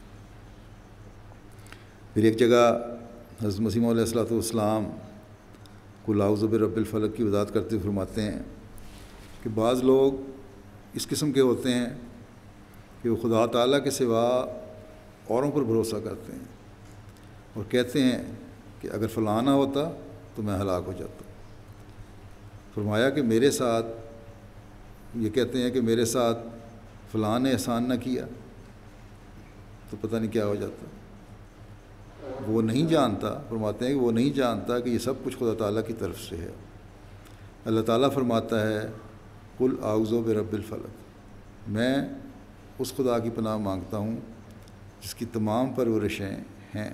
پھر ایک جگہ حضرت مسیح موعود علیہ الصلوۃ والسلام قل اعوذ برب الفلق کی وضاحت کرتے ہوئے فرماتے ہیں کہ بعض لوگ اس قسم کے ہوتے ہیں کہ وہ خدا تعالیٰ کے سوا اوروں پر بھروسہ کرتے ہیں اور کہتے ہیں کہ اگر فلاں نہ ہوتا تو میں ہلاک ہو جاتا۔ فرمایا کہ میرے ساتھ، یہ کہتے ہیں کہ میرے ساتھ فلاں نے احسان نہ کیا تو پتہ نہیں کیا ہو جاتا۔ وہ نہیں جانتا، فرماتے ہیں کہ وہ نہیں جانتا کہ یہ سب کچھ خدا تعالیٰ کی طرف سے ہے۔ اللہ تعالیٰ فرماتا ہے قل اعوذ برب الفلق، میں اس خدا کی پناہ مانگتا ہوں جس کی تمام پرورشیں ہیں۔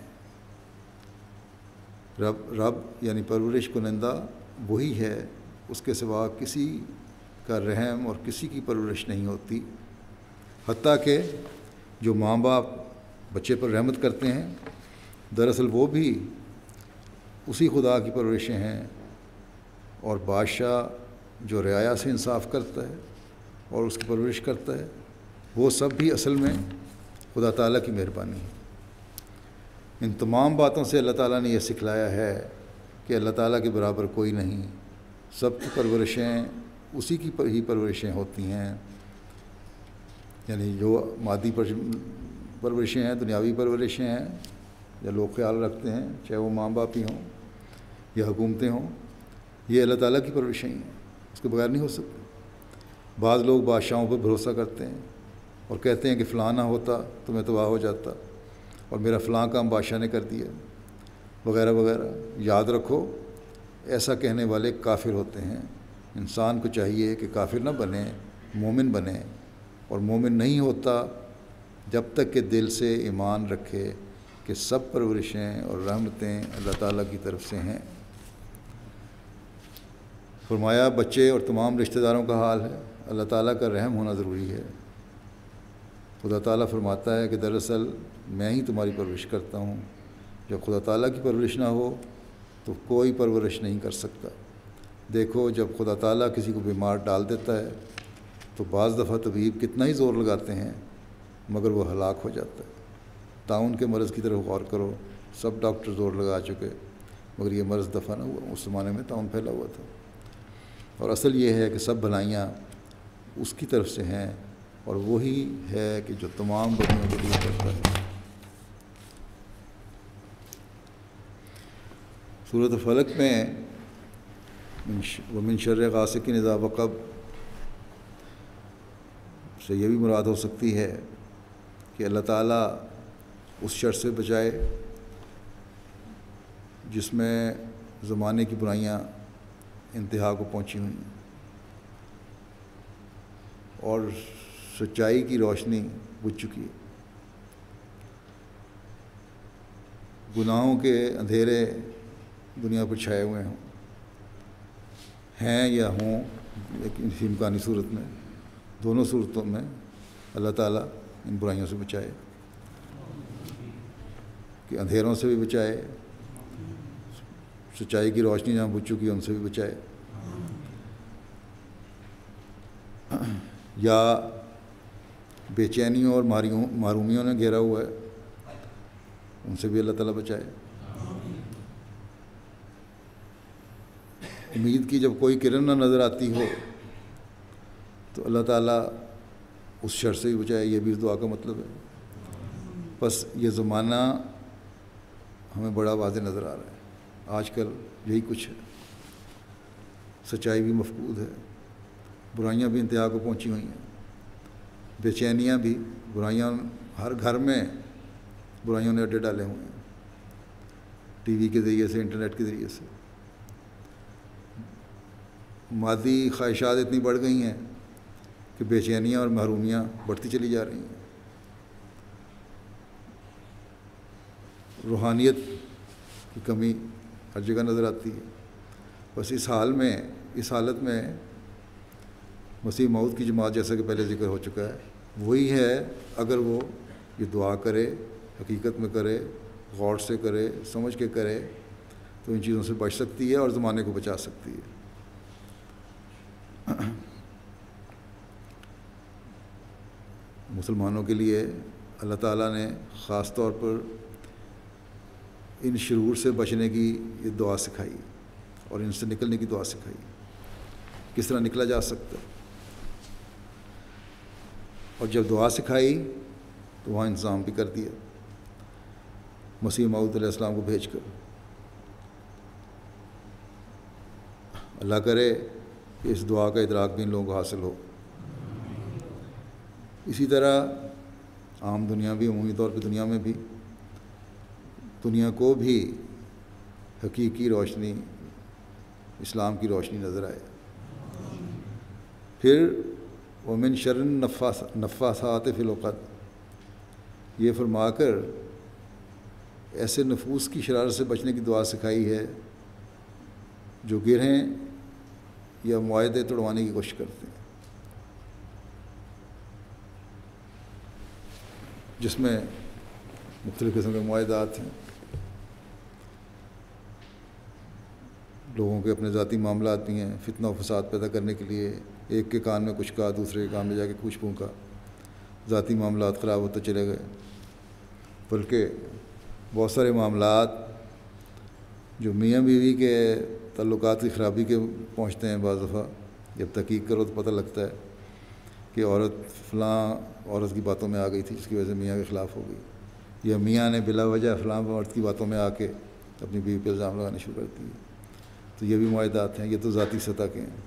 رب یعنی پرورش کنندہ وہی ہے، اس کے سوا کسی کا رحم اور کسی کی پرورش نہیں ہوتی، حتیٰ کہ جو ماں باپ بچے پر رحمت کرتے ہیں دراصل وہ بھی اسی خدا کی پرورشیں ہیں، اور بادشاہ جو رعایا سے انصاف کرتا ہے اور اس کی پرورش کرتا ہے وہ سب بھی اصل میں خدا تعالیٰ کی مہربانی ہے۔ ان تمام باتوں سے اللہ تعالیٰ نے یہ سکھلایا ہے کہ اللہ تعالیٰ کے برابر کوئی نہیں، سب کی پرورشیں اسی کی ہی پرورشیں ہوتی ہیں، یعنی جو مادی پرورشیں ہیں، دنیاوی پرورشیں ہیں یا لوگ خیال رکھتے ہیں، چاہے وہ ماں باپ ہی ہوں یا حکومتیں ہوں، یہ اللہ تعالیٰ کی پرورشیں ہیں، اس کے بغیر نہیں ہو سکتی۔ بعض لوگ بادشاہوں پر بھروسہ کرتے ہیں اور کہتے ہیں کہ فلاں نہ ہوتا تو میں تباہ ہو جاتا اور میرا فلاں کام بادشاہ نے کر دیا وغیرہ وغیرہ۔ یاد رکھو ایسا کہنے والے کافر ہوتے ہیں۔ انسان کو چاہیے کہ کافر نہ بنے، مومن بنے، اور مومن نہیں ہوتا جب تک کہ دل سے ایمان رکھے کہ سب پرورشیں اور رحمتیں اللہ تعالیٰ کی طرف سے ہیں۔ فرمایا بچے اور تمام رشتہ داروں کا حال ہے، اللہ تعالیٰ کا رحم ہونا ضروری ہے۔ خدا تعالیٰ فرماتا ہے کہ دراصل میں ہی تمہاری پرورش کرتا ہوں، جب خدا تعالیٰ کی پرورش نہ ہو تو کوئی پرورش نہیں کر سکتا۔ دیکھو جب خدا تعالیٰ کسی کو بیمار ڈال دیتا ہے تو بعض دفعہ طبیب کتنا ہی زور لگاتے ہیں مگر وہ ہلاک ہو جاتا ہے۔ طاعون کے مرض کی طرف غور کرو، سب ڈاکٹر زور لگا چکے مگر یہ مرض دفع نہ ہوا۔ اس زمانے میں طاعون پھیلا ہوا تھا، اور اصل یہ ہے کہ سب بھلائیاں اس کی طرف سے ہیں، اور وہی ہے کہ جو تمام بدیوں کو دور کرتا ہے۔ سورۃ فلق میں ومن شر غاسق اذا وقب سے یہ بھی مراد ہو سکتی ہے کہ اللہ تعالیٰ اس شر سے بچائے جس میں زمانے کی برائیاں انتہا کو پہنچی ہوئی اور سچائی کی روشنی بجھ چکی ہے۔ گناہوں کے اندھیرے دنیا پر چھائے ہوئے ہیں یا ہوں، لیکن اسی امکانی صورت میں دونوں صورتوں میں اللہ تعالیٰ ان برائیوں سے بچائے، کہ اندھیروں سے بھی بچائے، سچائی کی روشنی جہاں بجھ چکی ہے ان سے بھی بچائے، یا بے چینیوں اور محرومیوں نے گھیرا ہوا ہے ان سے بھی اللہ تعالیٰ بچائے۔ امید کی جب کوئی کرن نہ نظر آتی ہو تو اللہ تعالیٰ اس شر سے بھی بچائے، یہ بھی اس دعا کا مطلب ہے۔ بس یہ زمانہ ہمیں بڑا واضح نظر آ رہا ہے، آج کل یہی کچھ ہے، سچائی بھی مفقود ہے، برائیاں بھی انتہا کو پہنچی ہوئی ہیں، بے چینیاں بھی، برائیاں ہر گھر میں برائیوں نے اڈے ڈالے ہوئے ہیں، ٹی وی کے ذریعے سے، انٹرنیٹ کے ذریعے سے۔ مادی خواہشات اتنی بڑھ گئی ہیں کہ بے چینیاں اور محرومیاں بڑھتی چلی جا رہی ہیں۔ روحانیت کی کمی ہر جگہ نظر آتی ہے. بس اس حالت میں مسیح موعود کی جماعت، جیسا کہ پہلے ذکر ہو چکا ہے، وہی ہے اگر وہ یہ دعا کرے، حقیقت میں کرے، غور سے کرے، سمجھ کے کرے، تو ان چیزوں سے بچ سکتی ہے اور زمانے کو بچا سکتی ہے. مسلمانوں کے لیے اللہ تعالیٰ نے خاص طور پر ان شرور سے بچنے کی یہ دعا سکھائی اور ان سے نکلنے کی دعا سکھائی. کس طرح نکلا جا سکتا ہے، اور جب دعا سکھائی تو وہاں انتظام بھی کر دیا مسیح موعود علیہ السلام کو بھیج کر. اللہ کرے کہ اس دعا کا ادراک بھی ان لوگوں کو حاصل ہو. اسی طرح عام دنیا بھی، عمومی طور پہ دنیا میں بھی، دنیا کو بھی حقیقی روشنی، اسلام کی روشنی نظر آئے. پھر ومن شر النفاثات فی العقد، یہ فرما کر ایسے نفوس کی شرارت سے بچنے کی دعا سکھائی ہے جو گرہیں یا معاہدے توڑوانے کی کوشش کرتے ہیں، جس میں مختلف قسم کے معاہدات ہیں. لوگوں کے اپنے ذاتی معاملات بھی ہیں، فتنہ و فساد پیدا کرنے کے لیے ایک کے کان میں کچھ کہا، دوسرے کے کان میں جا کے کچھ پھونکا، ذاتی معاملات خراب ہوتے چلے گئے. بلکہ بہت سارے معاملات جو میاں بیوی کے تعلقات کی خرابی کے پہنچتے ہیں، بعض دفعہ جب تحقیق کرو تو پتہ لگتا ہے کہ عورت فلاں عورت کی باتوں میں آ گئی تھی جس کی وجہ سے میاں کے خلاف ہو گئی، یا میاں نے بلا وجہ فلاں عورت کی باتوں میں آ کے اپنی بیوی پہ الزام لگانا شروع کر دیے. تو یہ بھی معاہدات ہیں. یہ تو ذاتی سطح کے ہیں.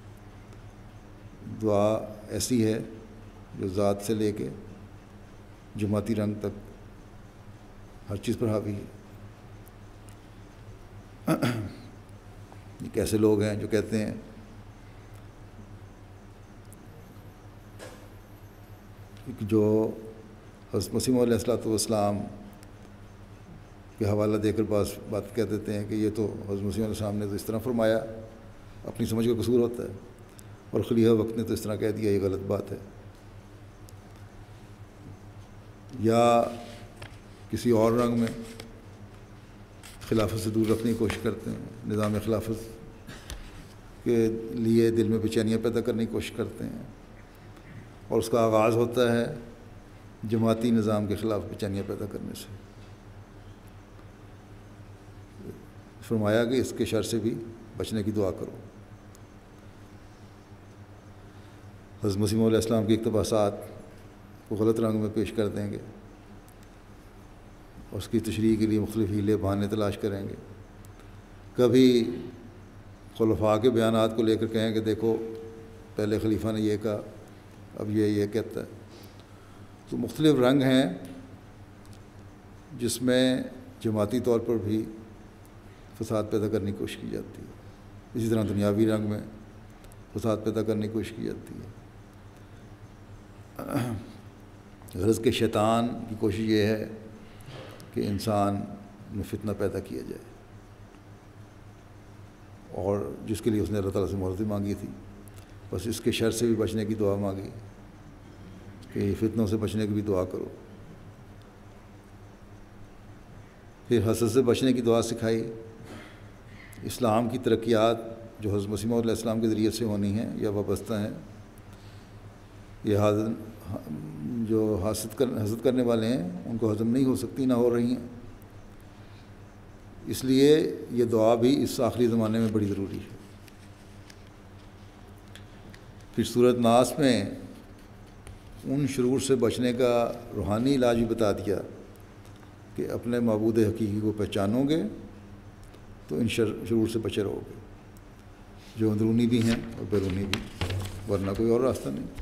دعا ایسی ہے جو ذات سے لے کے جماعتی رنگ تک ہر چیز پر حاوی ہے. یہ کیسے لوگ ہیں جو کہتے ہیں کہ جو حضرت مسیح موعود علیہ السلام کے حوالہ دے کر بات کہہ دیتے ہیں کہ یہ تو حضرت مسیح علیہ السلام نے تو اس طرح فرمایا، اپنی سمجھ کا قصور ہوتا ہے، اور خلیفہ وقت نے تو اس طرح کہہ دیا، یہ غلط بات ہے. یا کسی اور رنگ میں خلافت سے دور رکھنے کی کوشش کرتے ہیں، نظام خلافت کے لیے دل میں بے چینیاں پیدا کرنے کی کوشش کرتے ہیں، اور اس کا آغاز ہوتا ہے جماعتی نظام کے خلاف بے چینیاں پیدا کرنے سے. فرمایا کہ اس کے شر سے بھی بچنے کی دعا کرو. حضرت مسیح موعود علیہ السلام کے اقتباسات کو غلط رنگ میں پیش کر دیں گے، اور اس کی تشریح کے لیے مختلف ہیلے بہانے تلاش کریں گے. کبھی خلفاء کے بیانات کو لے کر کہیں کہ دیکھو پہلے خلیفہ نے یہ کہا، اب یہ کہتا ہے. تو مختلف رنگ ہیں جس میں جماعتی طور پر بھی فساد پیدا کرنے کی کوشش کی جاتی ہے. اسی طرح دنیاوی رنگ میں فساد پیدا کرنے کی کوشش کی جاتی ہے. غرض کہ شیطان کی کوشش یہ ہے کہ انسان میں فتنہ پیدا کیا جائے، اور جس کے لیے اس نے اللہ تعالیٰ سے معافی مانگی تھی. بس اس کے شر سے بھی بچنے کی دعا مانگی کہ فتنوں سے بچنے کی بھی دعا کرو. پھر حسد سے بچنے کی دعا سکھائی. اسلام کی ترقیات جو حضرت مسیح موعود علیہ السلام کے ذریعے سے ہونی ہیں یا وابستہ ہیں، یہ جو حسد کرنے والے ہیں ان کو ہضم نہیں ہو سکتی، نہ ہو رہی ہیں. اس لیے یہ دعا بھی اس آخری زمانے میں بڑی ضروری ہے. پھر سورۃ ناس میں ان شرور سے بچنے کا روحانی علاج بھی بتا دیا کہ اپنے معبود حقیقی کو پہچانو گے تو ان شرور سے بچے رہو گے، جو اندرونی بھی ہیں اور بیرونی بھی، ورنہ کوئی اور راستہ نہیں.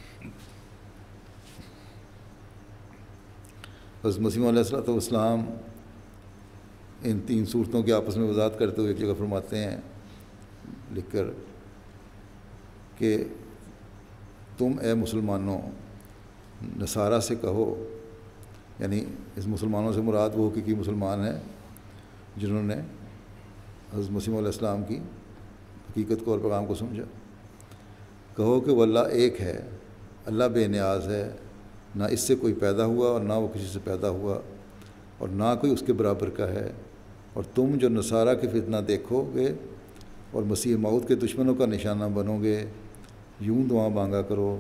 حضرت مسیح علیہ السلام ان تین صورتوں کی آپس میں وضاحت کرتے ہوئے ایک جگہ فرماتے ہیں لکھ کر کہ تم اے مسلمانوں نصارہ سے کہو، یعنی اس مسلمانوں سے مراد وہ حقیقی مسلمان ہیں جنہوں نے حضرت مسیح علیہ السلام کی حقیقت کو اور پیغام کو سمجھا۔ کہو کہ وہ اللہ ایک ہے، اللہ بے نیاز ہے، نہ اس سے کوئی پیدا ہوا اور نہ وہ کسی سے پیدا ہوا اور نہ کوئی اس کے برابر کا ہے، اور تم جو نصارہ کی فتنہ دیکھو گے اور مسیح موعود کے دشمنوں کا نشانہ بنو گے، یوں دعا مانگا کرو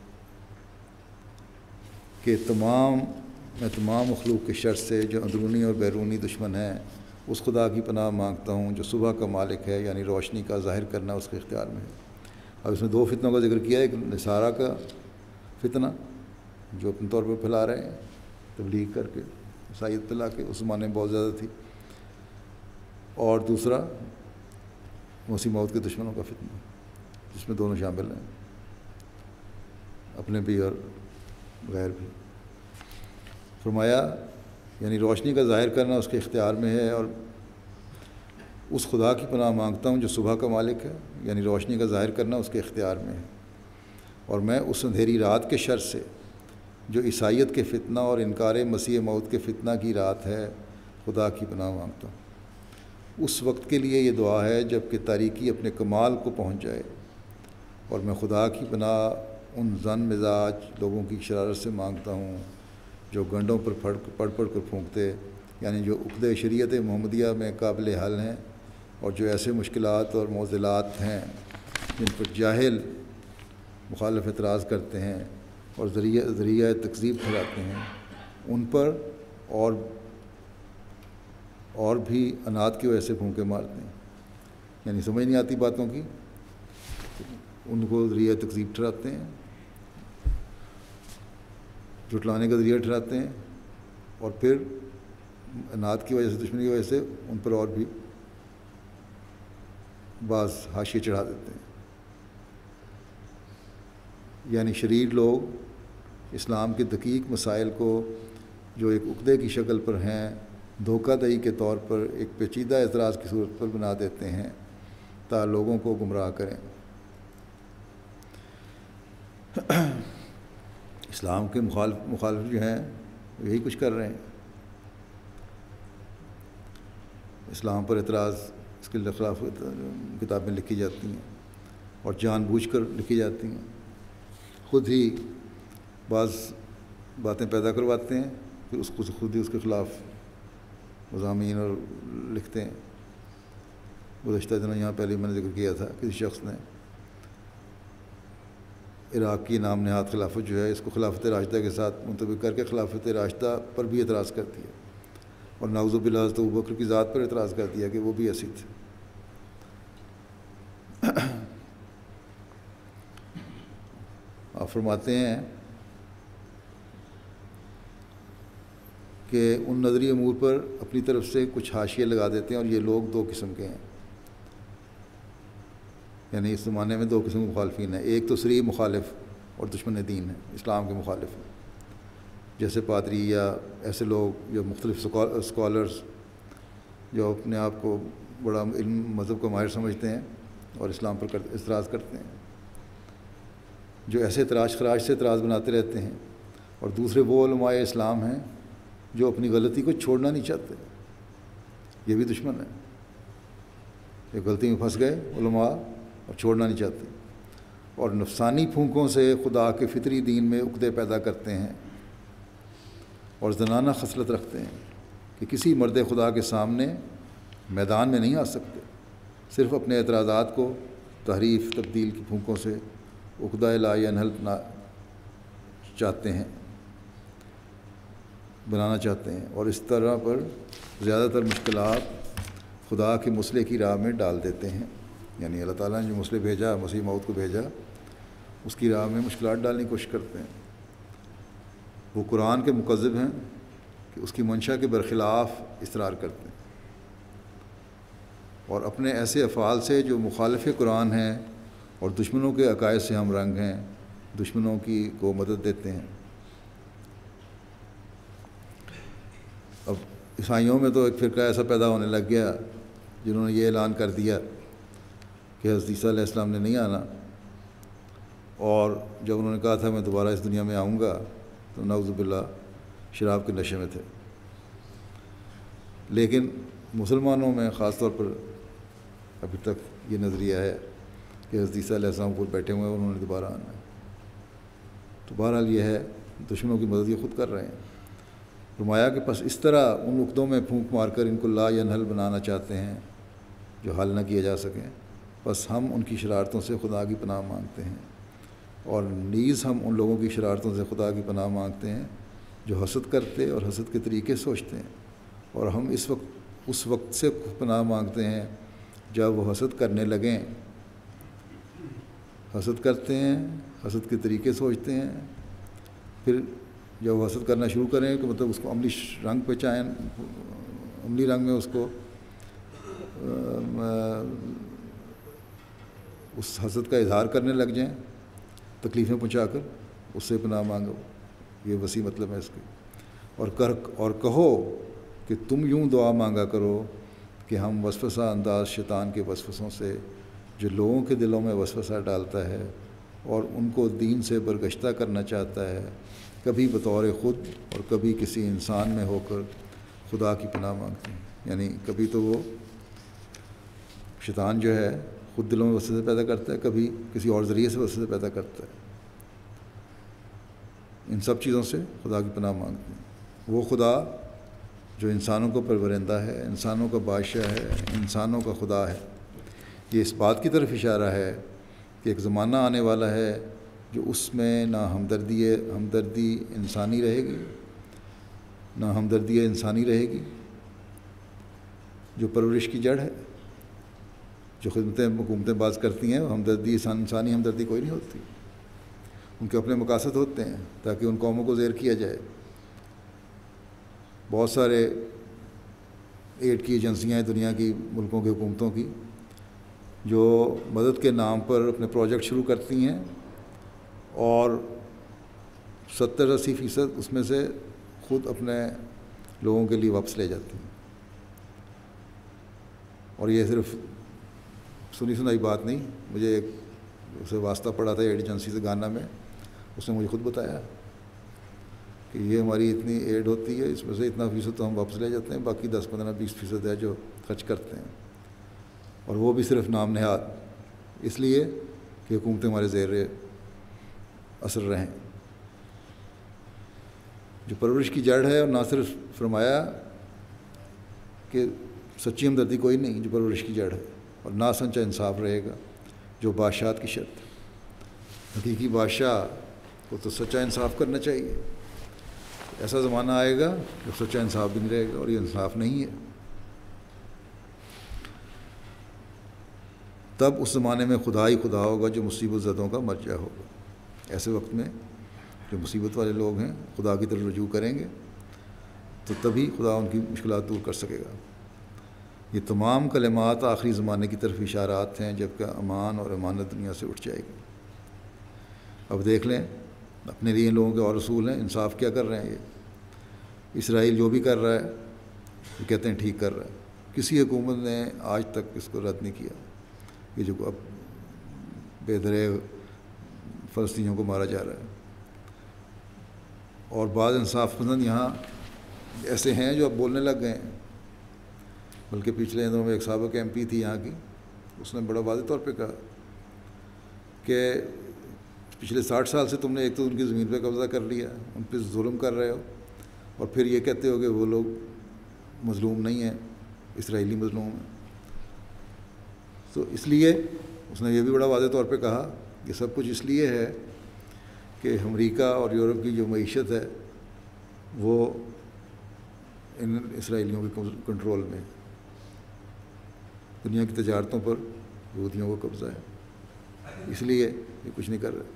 کہ میں تمام مخلوق کے شر سے جو اندرونی اور بیرونی دشمن ہیں اس خدا کی پناہ مانگتا ہوں جو صبح کا مالک ہے، یعنی روشنی کا ظاہر کرنا اس کے اختیار میں ہے۔ اب اس میں دو فتنوں کا ذکر کیا ہے، ایک نصارہ کا فتنہ جو اپنے طور پہ پھیلا رہے ہیں تبلیغ کر کے، عیسائیت پھیلا کے، اس زمانے میں بہت زیادہ تھی، اور دوسرا مسیح موعود کے دشمنوں کا فتنہ جس میں دونوں شامل ہیں، اپنے بھی اور غیر بھی۔ فرمایا یعنی روشنی کا ظاہر کرنا اس کے اختیار میں ہے، اور اس خدا کی پناہ مانگتا ہوں جو صبح کا مالک ہے، یعنی روشنی کا ظاہر کرنا اس کے اختیار میں ہے، اور میں اس اندھیری رات کے شر سے جو عیسائیت کے فتنہ اور انکار مسیح موعود کے فتنہ کی رات ہے خدا کی پناہ مانگتا ہوں۔ اس وقت کے لیے یہ دعا ہے جب کہ تاریکی اپنے کمال کو پہنچ جائے، اور میں خدا کی پناہ ان زن مزاج لوگوں کی شرارت سے مانگتا ہوں جو گنڈوں پر پڑھ کر پھونکتے، یعنی جو عقدے شریعت محمدیہ میں قابل حل ہیں، اور جو ایسے مشکلات اور معضلات ہیں جن پر جاہل مخالف اعتراض کرتے ہیں اور ذریعہ تکذیب ٹھہراتے ہیں، ان پر اور بھی انات کی وجہ سے پھونکے مارتے ہیں، یعنی سمجھ نہیں آتی باتوں کی، ان کو ذریعہ تکذیب ٹھہراتے ہیں، جھٹلانے کا ذریعہ ٹھہراتے ہیں، اور پھر انات کی وجہ سے، دشمنی کی وجہ سے ان پر اور بھی بعض حاشیے چڑھا دیتے ہیں۔ یعنی شریر لوگ اسلام کے دقیق مسائل کو جو ایک عقدے کی شکل پر ہیں دھوکہ دہی کے طور پر ایک پیچیدہ اعتراض کی صورت پر بنا دیتے ہیں تا لوگوں کو گمراہ کریں۔ اسلام کے مخالف جو ہیں یہی کچھ کر رہے ہیں، اسلام پر اعتراض، اس کے خلاف کتابیں لکھی جاتی ہیں اور جان بوجھ کر لکھی جاتی ہیں، خود ہی بعض باتیں پیدا کرواتے ہیں، پھر اس کو خود ہی اس کے خلاف مضامین اور لکھتے ہیں۔ گزشتہ دنوں یہاں پہلے میں نے ذکر کیا تھا، کسی شخص نے عراق کی نام نہاد خلافت جو ہے اس کو خلافت راشدہ کے ساتھ منطبق کر کے خلافت راشدہ پر بھی اعتراض کر دیا، اور نعوذ باللہ حضرت ابوبکر کی ذات پر اعتراض کر دیا کہ وہ بھی ایسی تھے۔ آپ فرماتے ہیں کہ ان نظری امور پر اپنی طرف سے کچھ حاشیے لگا دیتے ہیں، اور یہ لوگ دو قسم کے ہیں، یعنی اس زمانے میں دو قسم کے مخالفین ہیں، ایک تو صریح مخالف اور دشمن دین ہے، اسلام کے مخالف ہیں، جیسے پادری یا ایسے لوگ جو مختلف اسکالرز جو اپنے آپ کو بڑا علم مذہب کا ماہر سمجھتے ہیں اور اسلام پر اعتراض کرتے ہیں، جو ایسے تراش خراش سے اعتراض بناتے رہتے ہیں، اور دوسرے وہ علماء اسلام ہیں جو اپنی غلطی کو چھوڑنا نہیں چاہتے، یہ بھی دشمن ہے، یہ غلطی میں پھنس گئے علماء اور چھوڑنا نہیں چاہتے، اور نفسانی پھونکوں سے خدا کے فطری دین میں عقدے پیدا کرتے ہیں اور زنانہ خصلت رکھتے ہیں کہ کسی مرد خدا کے سامنے میدان میں نہیں آ سکتے، صرف اپنے اعتراضات کو تحریف تبدیل کی پھونکوں سے عقدہ الہی انحل بنانا چاہتے ہیں، اور اس طرح پر زیادہ تر مشکلات خدا کے مسئلے کی راہ میں ڈال دیتے ہیں، یعنی اللہ تعالیٰ نے جو مسئلے بھیجا، مسیح موعود کو بھیجا، اس کی راہ میں مشکلات ڈالنے کی کوشش کرتے ہیں۔ وہ قرآن کے مکذب ہیں کہ اس کی منشا کے برخلاف اصرار کرتے ہیں، اور اپنے ایسے افعال سے جو مخالف قرآن ہیں اور دشمنوں کے عقائد سے ہم رنگ ہیں، دشمنوں کی کو مدد دیتے ہیں۔ اب عیسائیوں میں تو ایک فرقہ ایسا پیدا ہونے لگ گیا جنہوں نے یہ اعلان کر دیا کہ حضرت عیسیٰ علیہ السلام نے نہیں آنا، اور جب انہوں نے کہا تھا میں دوبارہ اس دنیا میں آؤں گا تو نعوذ باللہ شراب کے نشے میں تھے. لیکن مسلمانوں میں خاص طور پر ابھی تک یہ نظریہ ہے کہ حضرت عیسیٰ علیہ السلام پر بیٹھے ہوئے ہیں اور انہوں نے دوبارہ آنا ہے. تو بہرحال یہ ہے دشمنوں کی مدد یہ خود کر رہے ہیں. فرمایا کہ پس اس طرح ان عقدوں میں پھونک مار کر ان کو لا ینحل بنانا چاہتے ہیں جو حل نہ کیے جا سکیں. بس ہم ان کی شرارتوں سے خدا کی پناہ مانگتے ہیں، اور نیز ہم ان لوگوں کی شرارتوں سے خدا کی پناہ مانگتے ہیں جو حسد کرتے اور حسد کے طریقے سوچتے ہیں. اور ہم اس وقت سے پناہ مانگتے ہیں جب وہ حسد کرنے لگیں. حسد کرتے ہیں، حسد کے طریقے سوچتے ہیں، پھر جب وہ حسد کرنا شروع کریں کہ مطلب اس کو عملی رنگ پہ چاہیں، عملی رنگ میں اس کو اس حسد کا اظہار کرنے لگ جائیں تکلیفیں پہنچا کر، اس سے پناہ مانگو. یہ وسیع مطلب ہے اس کے. اور کہو کہ تم یوں دعا مانگا کرو کہ ہم وسوسہ انداز شیطان کے وسوسوں سے جو لوگوں کے دلوں میں وسوسہ ڈالتا ہے اور ان کو دین سے برگشتہ کرنا چاہتا ہے، کبھی بطور خود اور کبھی کسی انسان میں ہو کر خدا کی پناہ مانگتے ہیں. یعنی کبھی تو وہ شیطان جو ہے خود دلوں میں وسوسے پیدا کرتا ہے، کبھی کسی اور ذریعے سے وسوسے پیدا کرتا ہے. ان سب چیزوں سے خدا کی پناہ مانگتے ہیں. وہ خدا جو انسانوں کو پرورندہ ہے، انسانوں کا بادشاہ ہے، انسانوں کا خدا ہے. یہ اس بات کی طرف اشارہ ہے کہ ایک زمانہ آنے والا ہے جو اس میں نہ ہمدردی انسانی رہے گی، نہ ہمدردی انسانی رہے گی جو پرورش کی جڑ ہے. جو حکومتیں باز کرتی ہیں ہمدردی انسانی ہمدردی کوئی نہیں ہوتی. ان کے اپنے مقاصد ہوتے ہیں تاکہ ان قوموں کو زیر کیا جائے. بہت سارے ایڈ کی ایجنسیاں ہیں دنیا کی ملکوں کی حکومتوں کی جو مدد کے نام پر اپنے پروجیکٹ شروع کرتی ہیں اور 70-80% اس میں سے خود اپنے لوگوں کے لیے واپس لے جاتی ہیں. اور یہ صرف سنی سنائی بات نہیں. مجھے ایک اسے واسطہ پڑا تھا ایڈ ایجنسی سے گانا میں، اس نے مجھے خود بتایا کہ یہ ہماری اتنی ایڈ ہوتی ہے، اس میں سے اتنا فیصد تو ہم واپس لے جاتے ہیں، باقی 10-15-20% ہے جو خرچ کرتے ہیں. اور وہ بھی صرف نام نہاد اس لیے کہ حکومتیں ہمارے زیر اثر رہیں. جو پرورش کی جڑ ہے، اور نہ صرف فرمایا کہ سچی ہمدردی کوئی نہیں جو پرورش کی جڑ ہے، اور نہ سچا انصاف رہے گا جو بادشاہت کی شرط. حقیقی بادشاہ کو تو سچا انصاف کرنا چاہیے. ایسا زمانہ آئے گا جب سچا انصاف بھی نہیں رہے گا، اور یہ انصاف نہیں ہے. تب اس زمانے میں خدا ہی خدا ہوگا جو مصیبت زدوں کا مرجع ہوگا. ایسے وقت میں جو مصیبت والے لوگ ہیں خدا کی طرف رجوع کریں گے تو تبھی خدا ان کی مشکلات دور کر سکے گا. یہ تمام کلمات آخری زمانے کی طرف اشارات ہیں جب کہ امان اور امانت دنیا سے اٹھ جائے گی. اب دیکھ لیں اپنے لیے ان لوگوں کے اور رسول ہیں، انصاف کیا کر رہے ہیں. یہ اسرائیل جو بھی کر رہا ہے یہ کہتے ہیں ٹھیک کر رہا ہے. کسی حکومت نے آج تک اس کو رد نہیں کیا. یہ جو اب بے دریغ فلسطینیوں کو مارا جا رہا ہے، اور بعض انصاف پسند یہاں ایسے ہیں جو اب بولنے لگ گئے ہیں. بلکہ پچھلے دنوں میں ایک سابق ایم پی تھی یہاں کی، اس نے بڑا واضح طور پہ کہا کہ پچھلے 60 سال سے تم نے ایک تو ان کی زمین پہ قبضہ کر لیا، ان پہ ظلم کر رہے ہو، اور پھر یہ کہتے ہو کہ وہ لوگ مظلوم نہیں ہیں، اسرائیلی مظلوم ہیں. تو اس لیے اس نے یہ بھی بڑا واضح طور پہ کہا کہ سب کچھ اس لیے ہے کہ امریکہ اور یورپ کی جو معیشت ہے وہ ان اسرائیلیوں کے کنٹرول میں. دنیا کی تجارتوں پر یہودیوں کو قبضہ ہے، اس لیے یہ کچھ نہیں کر رہے.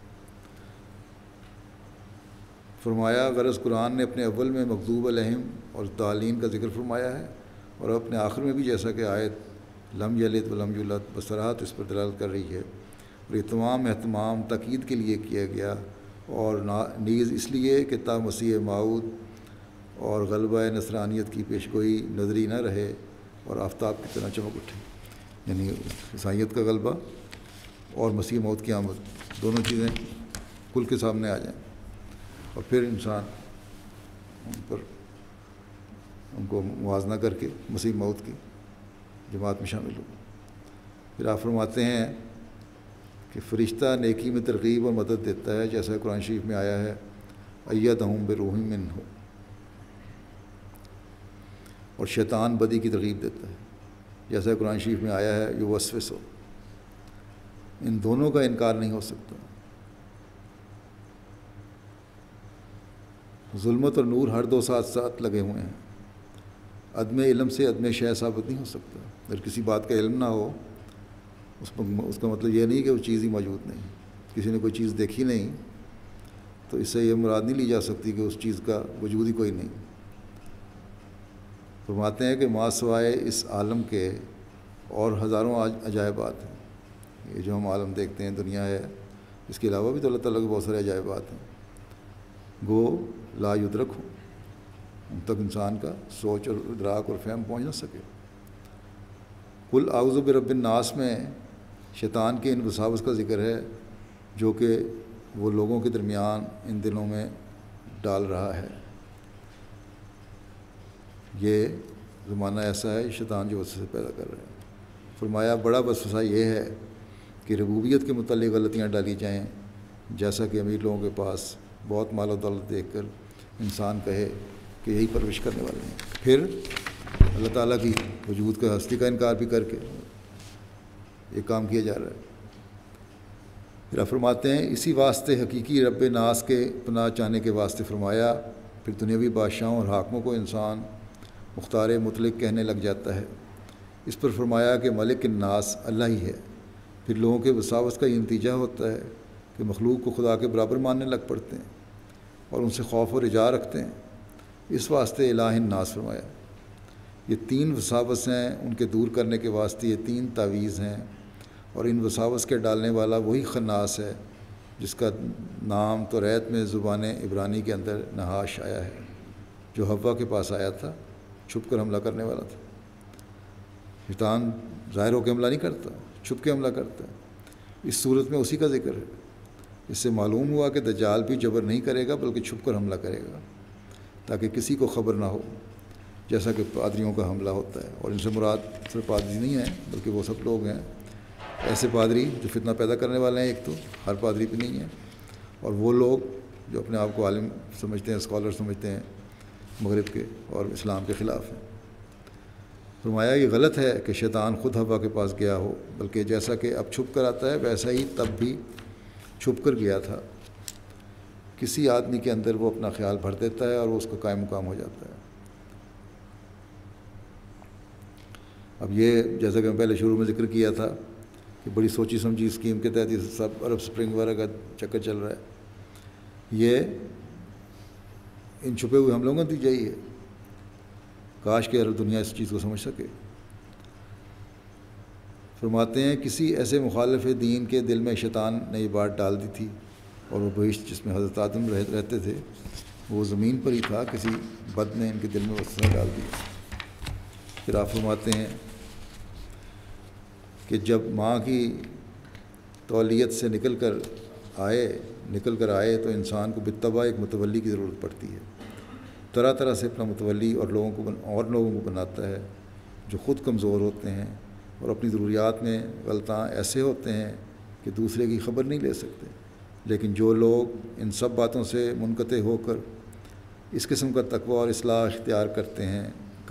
فرمایا غرض قرآن نے اپنے اول میں مغضوب علیہم اور ضالین کا ذکر فرمایا ہے، اور اپنے آخر میں بھی جیسا کہ آیت لم یلد ولم یولد بصراحت اس پر دلالت کر رہی ہے. اور یہ تمام اہتمام تاکید کے لیے کیا گیا، اور نیز اس لیے کہ تا مسیح موعود اور غلبہ نصرانیت کی پیشگوئی نظری نہ رہے اور آفتاب کی طرح چمک اٹھے. یعنی عیسائیت کا غلبہ اور مسیح موت کی آمد دونوں چیزیں کل کے سامنے آ جائیں، اور پھر انسان ان کو موازنہ کر کے مسیح موعود کی جماعت میں شامل ہو۔ پھر آپ فرماتے ہیں کہ فرشتہ نیکی میں ترغیب اور مدد دیتا ہے، جیسا قرآن شریف میں آیا ہے ایدہم بروح منہ، اور شیطان بدی کی ترغیب دیتا ہے، جیسا قرآن شریف میں آیا ہے یوسوس۔ ان دونوں کا انکار نہیں ہو سکتا۔ ظلمت اور نور ہر دو ساتھ ساتھ لگے ہوئے ہیں۔ عدم علم سے عدم شے ثابت نہیں ہو سکتا۔ اگر کسی بات کا علم نہ ہو اس کا مطلب یہ نہیں کہ وہ چیز ہی موجود نہیں۔ کسی نے کوئی چیز دیکھی نہیں تو اس سے یہ مراد نہیں لی جا سکتی کہ اس چیز کا وجود ہی کوئی نہیں۔ فرماتے ہیں کہ ما سوائے اس عالم کے اور ہزاروں عجائبات ہیں۔ یہ جو ہم عالم دیکھتے ہیں، دنیا ہے، اس کے علاوہ بھی تو اللہ تعالیٰ کے بہت سارے عجائبات ہیں، گو لا یدرک ہوں، ان تک انسان کا سوچ اور ادراک اور فہم پہنچ نہ سکے۔ قل اعوذ برب الناس میں شیطان کے ان وساوس کا ذکر ہے جو کہ وہ لوگوں کے درمیان ان دنوں میں ڈال رہا ہے۔ یہ زمانہ ایسا ہے شیطان جو وسوسے پیدا کر رہا ہے۔ فرمایا بڑا وسوسہ یہ ہے کہ ربوبیت کے متعلق غلطیاں ڈالی جائیں، جیسا کہ امیر لوگوں کے پاس بہت مال و دولت دیکھ کر انسان کہے کہ یہی پرورش کرنے والے ہیں، پھر اللہ تعالیٰ کی وجود کا ہستی کا انکار بھی کر کے یہ کام کیا جا رہا ہے۔ پھر فرماتے ہیں اسی واسطے حقیقی رب ناس کے پناہ چاہنے کے واسطے فرمایا، پھر دنیاوی بادشاہوں اور حاکموں کو انسان مختار مطلق کہنے لگ جاتا ہے۔ اس پر فرمایا کہ ملک الناس اللہ ہی ہے۔ پھر لوگوں کے وساوس کا یہ نتیجہ ہوتا ہے کہ مخلوق کو خدا کے برابر ماننے لگ پڑتے ہیں اور ان سے خوف و رجا رکھتے ہیں۔ اس واسطے الہ الناس فرمایا۔ یہ تین وساوس ہیں، ان کے دور کرنے کے واسطے یہ تین تعویذ ہیں، اور ان وساوس کے ڈالنے والا وہی خناس ہے جس کا نام توریت میں زبان عبرانی کے اندر نحاش آیا ہے، جو حوا کے پاس آیا تھا، چھپ کر حملہ کرنے والا تھا۔ شیطان ظاہر ہو کے حملہ نہیں کرتا، چھپ کے حملہ کرتا ہے۔ اس صورت میں اسی کا ذکر ہے۔ اس سے معلوم ہوا کہ دجال بھی جبر نہیں کرے گا بلکہ چھپ کر حملہ کرے گا تاکہ کسی کو خبر نہ ہو، جیسا کہ پادریوں کا حملہ ہوتا ہے۔ اور ان سے مراد صرف پادری نہیں ہیں بلکہ وہ سب لوگ ہیں، ایسے پادری جو فتنہ پیدا کرنے والے ہیں، ایک تو ہر پادری بھی نہیں ہے، اور وہ لوگ جو اپنے آپ کو عالم سمجھتے ہیں، اسکالر سمجھتے ہیں مغرب کے اور اسلام کے خلاف ہیں۔ فرمایا یہ غلط ہے کہ شیطان خود حوا کے پاس گیا ہو، بلکہ جیسا کہ اب چھپ کر آتا ہے ویسا ہی تب بھی چھپ کر گیا تھا۔ کسی آدمی کے اندر وہ اپنا خیال بھر دیتا ہے اور وہ اس کا قائم مقام ہو جاتا ہے۔ اب یہ جیسا کہ میں پہلے شروع میں ذکر کیا تھا کہ بڑی سوچی سمجھی اسکیم کے تحت یہ سب عرب سپرنگ وغیرہ کا چکر چل رہا ہے، یہ ان چھپے ہوئے حملوں کا نتیجہ ہی ہے۔ کاش کہ عرب دنیا اس چیز کو سمجھ سکے۔ فرماتے ہیں کسی ایسے مخالف دین کے دل میں شیطان نے یہ بات ڈال دی تھی، اور وہ بہشت جس میں حضرت آدم رہتے تھے وہ زمین پر ہی تھا، کسی بد نے ان کے دل میں وسوسہ ڈال دیا۔ پھر آپ فرماتے ہیں کہ جب ماں کی تولیت سے نکل کر آئے تو انسان کو بالطبع ایک متولی کی ضرورت پڑتی ہے۔ طرح طرح سے اپنا متولی اور لوگوں کو بناتا ہے جو خود کمزور ہوتے ہیں اور اپنی ضروریات میں غلطاں ایسے ہوتے ہیں کہ دوسرے کی خبر نہیں لے سکتے۔ لیکن جو لوگ ان سب باتوں سے منقطع ہو کر اس قسم کا تقویٰ اور اصلاح اختیار کرتے ہیں،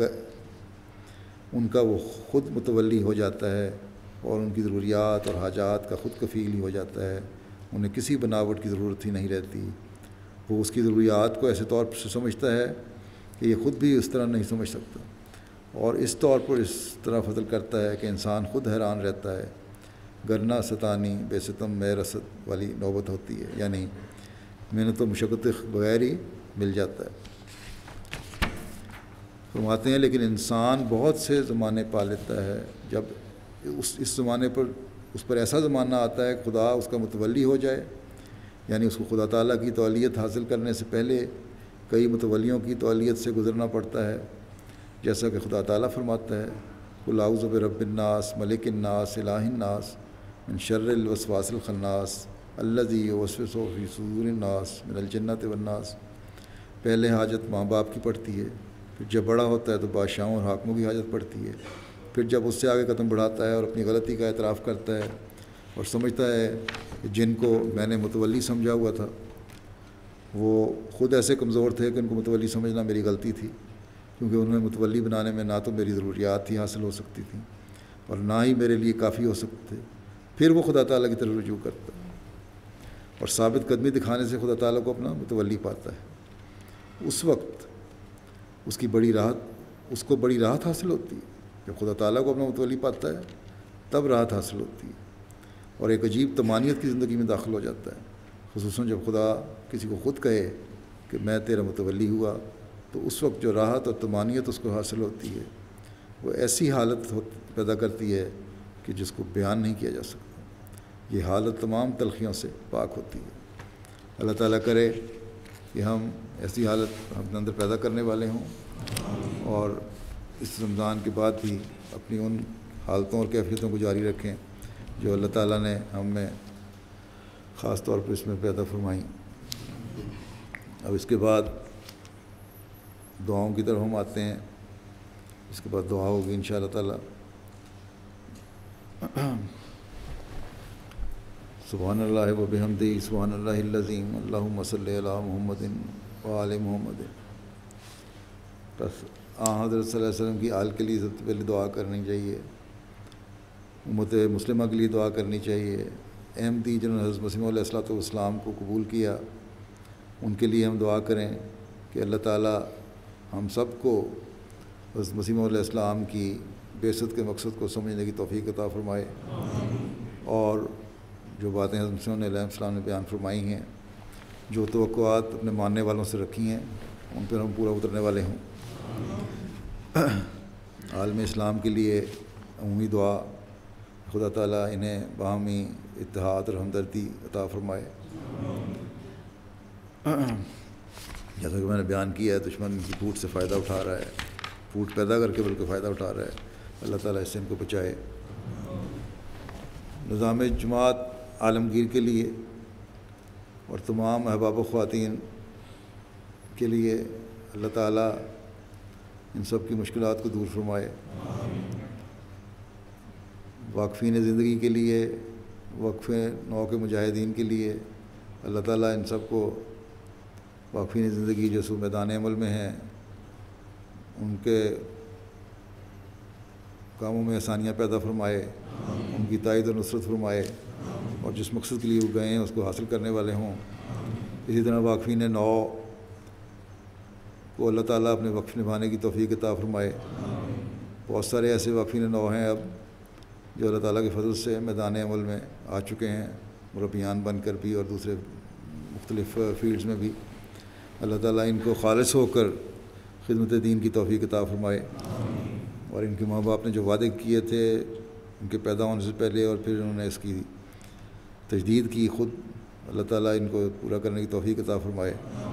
ان کا وہ خود متولی ہو جاتا ہے اور ان کی ضروریات اور حاجات کا خود کفیل ہی ہو جاتا ہے۔ انہیں کسی بناوٹ کی ضرورت ہی نہیں رہتی۔ وہ اس کی ضروریات کو ایسے طور سے سمجھتا ہے کہ یہ خود بھی اس طرح نہیں سمجھ سکتا، اور اس طور پر اس طرح فضل کرتا ہے کہ انسان خود حیران رہتا ہے۔ گرنا ستانی بے ستم میں رسد والی نوبت ہوتی ہے، یعنی محنت و مشقت بغیر ہی مل جاتا ہے۔ فرماتے ہیں لیکن انسان بہت سے زمانے پا لیتا ہے، جب اس زمانے پر اس پر ایسا زمانہ آتا ہے کہ خدا اس کا متولی ہو جائے، یعنی اس کو خدا تعالیٰ کی تولیت حاصل کرنے سے پہلے کئی متولیوں کی تولیت سے گزرنا پڑتا ہے، جیسا کہ خدا تعالیٰ فرماتا ہے قل اعوذ برب الناس ملک الناس الہ الناس من شر الوسواس الخناس الذی یوسوس فی صدور الناس من الجنۃ والناس۔ پہلے حاجت ماں باپ کی پڑتی ہے، پھر جب بڑا ہوتا ہے تو بادشاہوں اور حاکموں کی حاجت پڑتی ہے، پھر جب اس سے آگے قدم بڑھاتا ہے اور اپنی غلطی کا اعتراف کرتا ہے اور سمجھتا ہے کہ جن کو میں نے متولی سمجھا ہوا تھا وہ خود ایسے کمزور تھے کہ ان کو متولی سمجھنا میری غلطی تھی، کیونکہ انہیں متولی بنانے میں نہ تو میری ضروریات ہی حاصل ہو سکتی تھیں اور نہ ہی میرے لیے کافی ہو سکتے تھے، پھر وہ خدا تعالیٰ کی طرف رجوع کرتا ہے اور ثابت قدمی دکھانے سے خدا تعالیٰ کو اپنا متولی پاتا ہے۔ اس وقت اس کو بڑی راحت حاصل ہوتی ہے۔ جب خدا تعالیٰ کو اپنا متولی پاتا ہے تب راحت حاصل ہوتی ہے اور ایک عجیب طمانیت کی زندگی میں داخل ہو جاتا ہے، خصوصاً جب خدا کسی کو خود کہے کہ میں تیرا متولی ہوا، تو اس وقت جو راحت اور طمانیت اس کو حاصل ہوتی ہے وہ ایسی حالت پیدا کرتی ہے کہ جس کو بیان نہیں کیا جا سکتا۔ یہ حالت تمام تلخیوں سے پاک ہوتی ہے۔ اللہ تعالیٰ کرے کہ ہم ایسی حالت اپنے اندر پیدا کرنے والے ہوں اور اس رمضان کے بعد بھی اپنی ان حالتوں اور کیفیتوں کو جاری رکھیں جو اللہ تعالیٰ نے ہم میں خاص طور پر اس میں پیدا فرمائیں۔ اب اس کے بعد دعاؤں کی طرف ہم آتے ہیں۔ اس کے بعد دعا ہوگی انشاءاللہ تعالیٰ۔ سبحان اللہ و بحمدہ سبحان اللہ العظیم اللہم صلی علی محمد و آل محمد۔ بس حضرت صلی اللہ علیہ وسلم کی آل کے لیے سب سے پہلے دعا کرنی چاہیے، امت مسلمہ کے لیے دعا کرنی چاہیے۔ احمدی جنہوں نے حضرت مسیح علیہ السلام کو قبول کیا ان کے لیے ہم دعا کریں کہ اللہ تعالیٰ ہم سب کو حضرت مسیح علیہ السلام کی بعثت کے مقصد کو سمجھنے کی توفیق عطا فرمائے، اور جو باتیں حضرت مسیح علیہ السلام نے بیان فرمائی ہیں، جو توقعات اپنے ماننے والوں سے رکھی ہیں، ان پر ہم پورا اترنے والے ہوں۔ عالم اسلام کے لیے عمومی دعا، خدا تعالیٰ انہیں باہمی اتحاد اور ہمدردی عطا فرمائے۔ جیسا کہ میں نے بیان کیا ہے، دشمن ان کی پھوٹ سے فائدہ اٹھا رہا ہے، پھوٹ پیدا کر کے بلکہ فائدہ اٹھا رہا ہے۔ اللہ تعالیٰ اس سے ان کو بچائے۔ نظام جماعت عالمگیر کے لیے اور تمام احباب و خواتین کے لیے اللہ تعالیٰ ان سب کی مشکلات کو دور فرمائے۔ واقفین زندگی کے لیے، وقف نو کے مجاہدین کے لیے اللہ تعالیٰ ان سب کو واقفین زندگی جو سو میدان عمل میں ہیں ان کے کاموں میں آسانیاں پیدا فرمائے، ان کی تائید و نصرت فرمائے، اور جس مقصد کے لیے وہ گئے ہیں اس کو حاصل کرنے والے ہوں۔ اسی طرح واقفین نو کو اللہ تعالیٰ اپنے وقف نبھانے کی توفیق عطا فرمائے۔ بہت سارے ایسے واقفین نو ہیں اب جو اللہ تعالیٰ کے فضل سے میدان عمل میں آ چکے ہیں، مربیان بن کر بھی اور دوسرے مختلف فیلڈز میں بھی۔ اللہ تعالیٰ ان کو خالص ہو کر خدمت دین کی توفیق عطا فرمائے، اور ان کے ماں باپ نے جو وعدے کیے تھے ان کے پیدا ہونے سے پہلے اور پھر انہوں نے اس کی تجدید کی خود، اللہ تعالیٰ ان کو پورا کرنے کی توفیق عطا فرمائے۔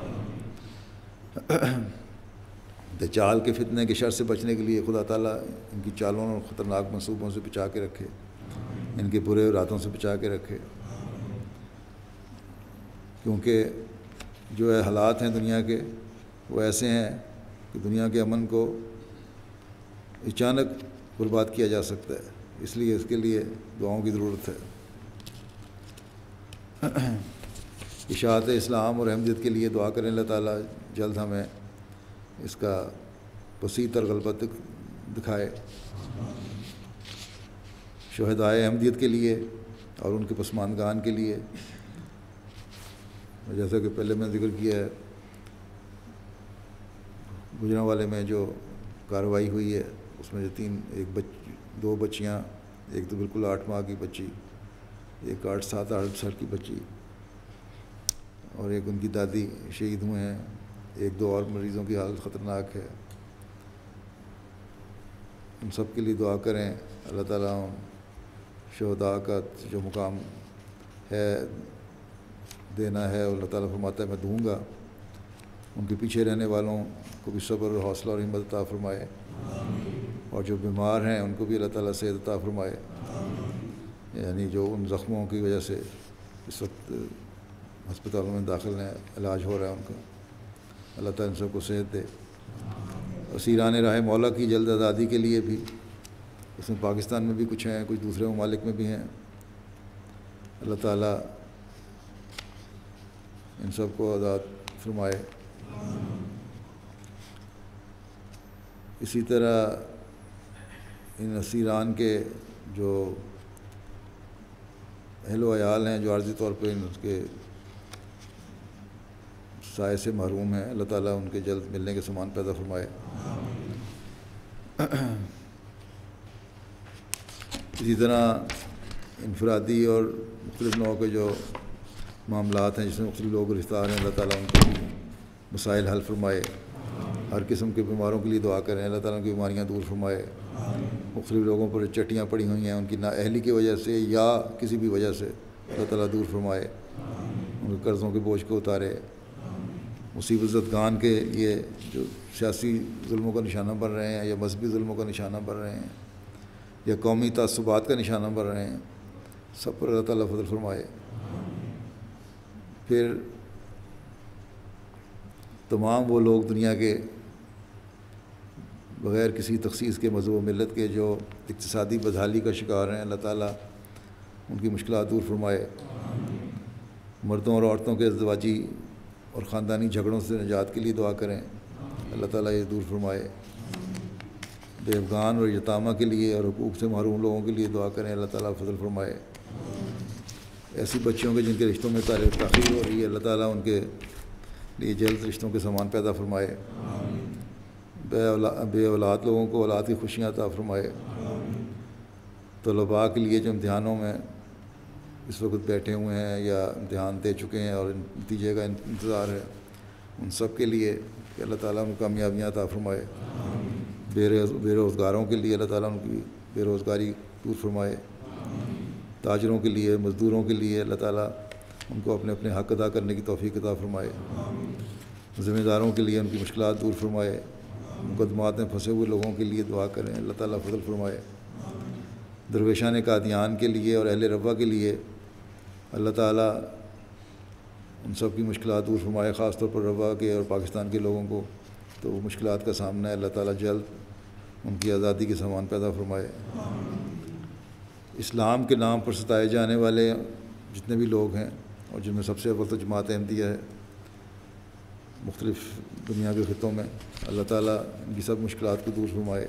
دجال کے فتنے کے شر سے بچنے کے لیے خدا تعالیٰ ان کی چالوں اور خطرناک منصوبوں سے بچا کے رکھے، ان کے برے ارادوں سے بچا کے رکھے، کیونکہ جو ہے حالات ہیں دنیا کے وہ ایسے ہیں کہ دنیا کے امن کو اچانک برباد کیا جا سکتا ہے، اس لیے اس کے لیے دعاؤں کی ضرورت ہے۔ اشاعت اسلام اور احمدیت کے لیے دعا کریں، اللہ تعالیٰ جلد ہمیں اس کا وسیع تر غلبہ دکھائے۔ شہدائے احمدیت کے لیے اور ان کے پسماندگان کے لیے، جیسا کہ پہلے میں ذکر کیا ہے، گجرانوالے میں جو کارروائی ہوئی ہے اس میں جو دو بچیاں، ایک تو بالکل 8 ماہ کی بچی، ایک 7-8 سال کی بچی، اور ایک ان کی دادی شہید ہوئے ہیں، 1-2 اور مریضوں کی حالت خطرناک ہے۔ ان سب کے لیے دعا کریں، اللہ تعالیٰ شہداء کا جو مقام ہے دینا ہے، اللہ تعالیٰ فرماتا ہے میں دوں گا، ان کے پیچھے رہنے والوں کو بھی صبر اور حوصلہ اور ہمت عطا فرمائے، اور جو بیمار ہیں ان کو بھی اللہ تعالیٰ صحت عطا فرمائے، یعنی جو ان زخموں کی وجہ سے اس وقت ہسپتالوں میں داخل ہیں، علاج ہو رہا ہے ان کا۔ اللہ تعالیٰ ان سب کو صحت دے. اسیران راہ مولا کی جلد آزادی کے لیے بھی، اس میں پاکستان میں بھی کچھ ہیں، کچھ دوسرے ممالک میں بھی ہیں. اللہ تعالیٰ ان سب کو آزاد فرمائے. اسی طرح ان اسیران کے جو اہل و عیال ہیں جو عارضی طور پہ ان کے سائے سے محروم ہیں، اللہ تعالیٰ ان کے جلد ملنے کے سامان پیدا فرمائے. اسی طرح انفرادی اور مختلف نوع کے جو معاملات ہیں جس میں مختلف لوگ گرفتار ہیں، اللہ تعالیٰ ان کے مسائل حل فرمائے. ہر قسم کے بیماروں کے لیے دعا کریں، اللہ تعالیٰ ان کی بیماریاں دور فرمائے. مختلف لوگوں پر چٹیاں پڑی ہوئی ہیں ان کی نااہلی کی وجہ سے یا کسی بھی وجہ سے، اللہ تعالیٰ دور فرمائے، ان کے قرضوں کے بوجھ کو اتارے. مصیبت زدگان کے لیے جو سیاسی ظلموں کا نشانہ بن رہے ہیں یا مذہبی ظلموں کا نشانہ بن رہے ہیں یا قومی تعصبات کا نشانہ بن رہے ہیں، سب پر اللہ تعالیٰ فضل فرمائے. پھر تمام وہ لوگ دنیا کے بغیر کسی تخصیص کے مذہب و ملت کے جو اقتصادی بدحالی کا شکار ہیں، اللہ تعالیٰ ان کی مشکلات دور فرمائے. مردوں اور عورتوں کے ازدواجی اور خاندانی جھگڑوں سے نجات کے لیے دعا کریں، اللہ تعالیٰ یہ دور فرمائے. بے افغان اور یتامہ کے لیے اور حقوق سے محروم لوگوں کے لیے دعا کریں، اللہ تعالیٰ فضل فرمائے. ایسی بچیوں کے جن کے رشتوں میں تاخیر ہو رہی ہے، اللہ تعالیٰ ان کے لیے جلد رشتوں کے سامان پیدا فرمائے. بے اولاد لوگوں کو اولاد کی خوشیاں عطا فرمائے. طلباء کے لیے جو امتحانوں میں اس وقت بیٹھے ہوئے ہیں یا امتحان دے چکے ہیں اور نتیجے کا انتظار ہے، ان سب کے لیے کہ اللہ تعالیٰ ان کو کامیابیاں عطا فرمائے. بے روزگاروں کے لیے اللہ تعالیٰ ان کی بے روزگاری دور فرمائے. تاجروں کے لیے، مزدوروں کے لیے اللہ تعالیٰ ان کو اپنے اپنے حق ادا کرنے کی توفیق عطا فرمائے. ذمہ داروں کے لیے ان کی مشکلات دور فرمائے. مقدمات میں پھنسے ہوئے لوگوں کے لیے دعا کریں، اللہ تعالیٰ فضل فرمائے. درویشان قادیان کے لیے اور اہل ربا کے لیے اللہ تعالیٰ ان سب کی مشکلات دور فرمائے. خاص طور پر ربا کے اور پاکستان کے لوگوں کو تو وہ مشکلات کا سامنا ہے، اللہ تعالیٰ جلد ان کی آزادی کے سامان پیدا فرمائے. اسلام کے نام پر ستائے جانے والے جتنے بھی لوگ ہیں اور جن میں سب سے اول تو جماعت احمدیہ ہے مختلف دنیا کے خطوں میں، اللہ تعالیٰ ان کی سب مشکلات کو دور فرمائے.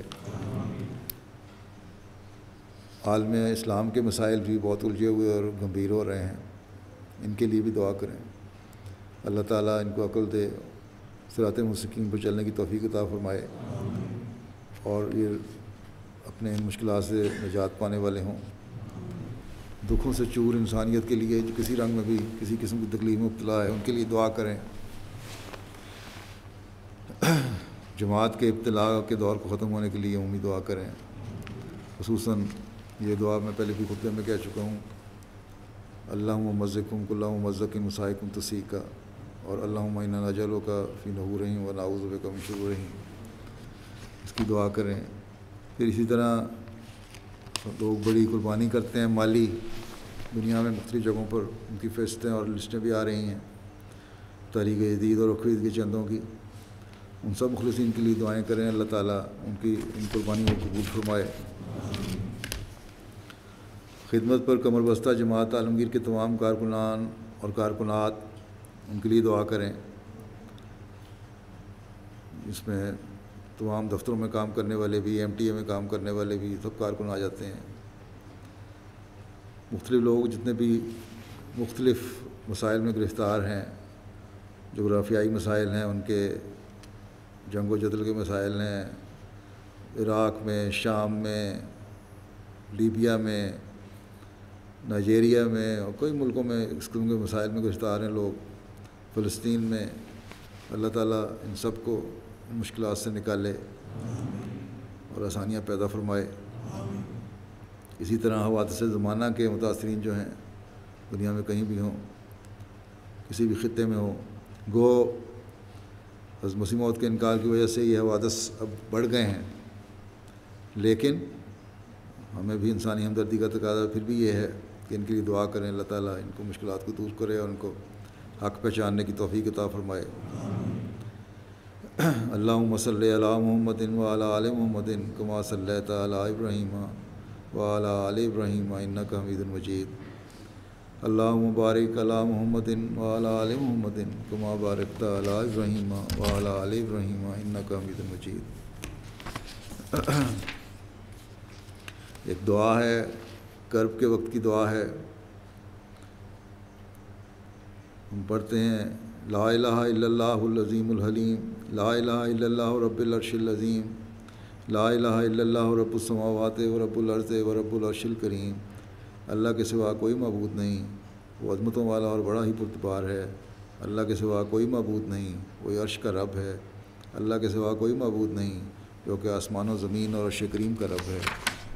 عالم اسلام کے مسائل بھی بہت الجھے ہوئے اور گمبھیر ہو رہے ہیں، ان کے لیے بھی دعا کریں، اللہ تعالیٰ ان کو عقل دے، صراط مستقیم پر چلنے کی توفیق عطا فرمائے اور یہ اپنے ان مشکلات سے نجات پانے والے ہوں. دکھوں سے چور انسانیت کے لیے جو کسی رنگ میں بھی کسی قسم کی تکلیف میں مبتلا ہے، ان کے لیے دعا کریں. جماعت کے ابتلا کے دور کو ختم ہونے کے لیے عمومی دعا کریں. خصوصاً یہ دعا میں پہلے بھی خطبے میں کہہ چکا ہوں، اللہم مزقکم کلہم مزق مسائکم تسیقا، اور اللہم انا نجعلک فی نحورہم و نعوذ بک من شرورہم، اس کی دعا کریں. پھر اسی طرح لوگ بڑی قربانی کرتے ہیں مالی، دنیا میں مختلف جگہوں پر ان کی فہرستیں اور لسٹیں بھی آ رہی ہیں تحریک جدید اور اخوید کے چندوں کی. ان سب مخلصین کے لیے دعائیں کریں، اللہ تعالیٰ ان کی ان قربانیوں کو قبول فرمائے. خدمت پر کمر بستہ جماعت عالمگیر کے تمام کارکنان اور کارکنات، ان کے لیے دعا کریں. اس میں تمام دفتروں میں کام کرنے والے بھی، ایم ٹی اے میں کام کرنے والے بھی، سب کارکن آ جاتے ہیں. مختلف لوگ جتنے بھی مختلف مسائل میں گرفتار ہیں، جغرافیائی مسائل ہیں ان کے، جنگ و جدل کے مسائل ہیں عراق میں، شام میں، لیبیا میں، نائجیریا میں اور کئی ملکوں میں اس قسم کے مسائل میں گرفتار ہیں لوگ، فلسطین میں. اللہ تعالیٰ ان سب کو مشکلات سے نکالے اور آسانیاں پیدا فرمائے. اسی طرح حوادث زمانہ کے متاثرین جو ہیں دنیا میں کہیں بھی ہوں، کسی بھی خطے میں ہوں، گو حضرت مسیح موعود کے انکار کی وجہ سے یہ حوادث اب بڑھ گئے ہیں، لیکن ہمیں بھی انسانی ہمدردی کا تقاضا پھر بھی یہ ہے کہ ان کے لیے دعا کریں، اللہ تعالیٰ ان کو مشکلات کو دور کرے اور ان کو حق پہچاننے کی توفیق عطا فرمائے. اللہم صلی علی محمد وعلی آل محمد کما صلیت علی ابراہیم وعلی آل ابراہیم انک حمید مجید اللہم بارک علی محمد وعلی آل محمد کما بارکت علی ابراہیم وعلی آل ابراہیم انک حمید مجید۔ ایک دعا ہے، کرب کے وقت کی دعا ہے، ہم پڑھتے ہیں لا الہ الا اللہ العظیم الحلیم، لا الہ الا اللہ رب العرش العظیم، لا الہ الا اللہ رب السماوات و رب الارض و رب العرش الکریم۔ اللہ کے سوا کوئی معبود نہیں، وہ عظمتوں والا اور بڑا ہی پرتبار ہے۔ اللہ کے سوا کوئی معبود نہیں، وہی عرش کا رب ہے۔ اللہ کے سوا کوئی معبود نہیں، جو کہ آسمان و زمین اور عرش کریم کا رب ہے۔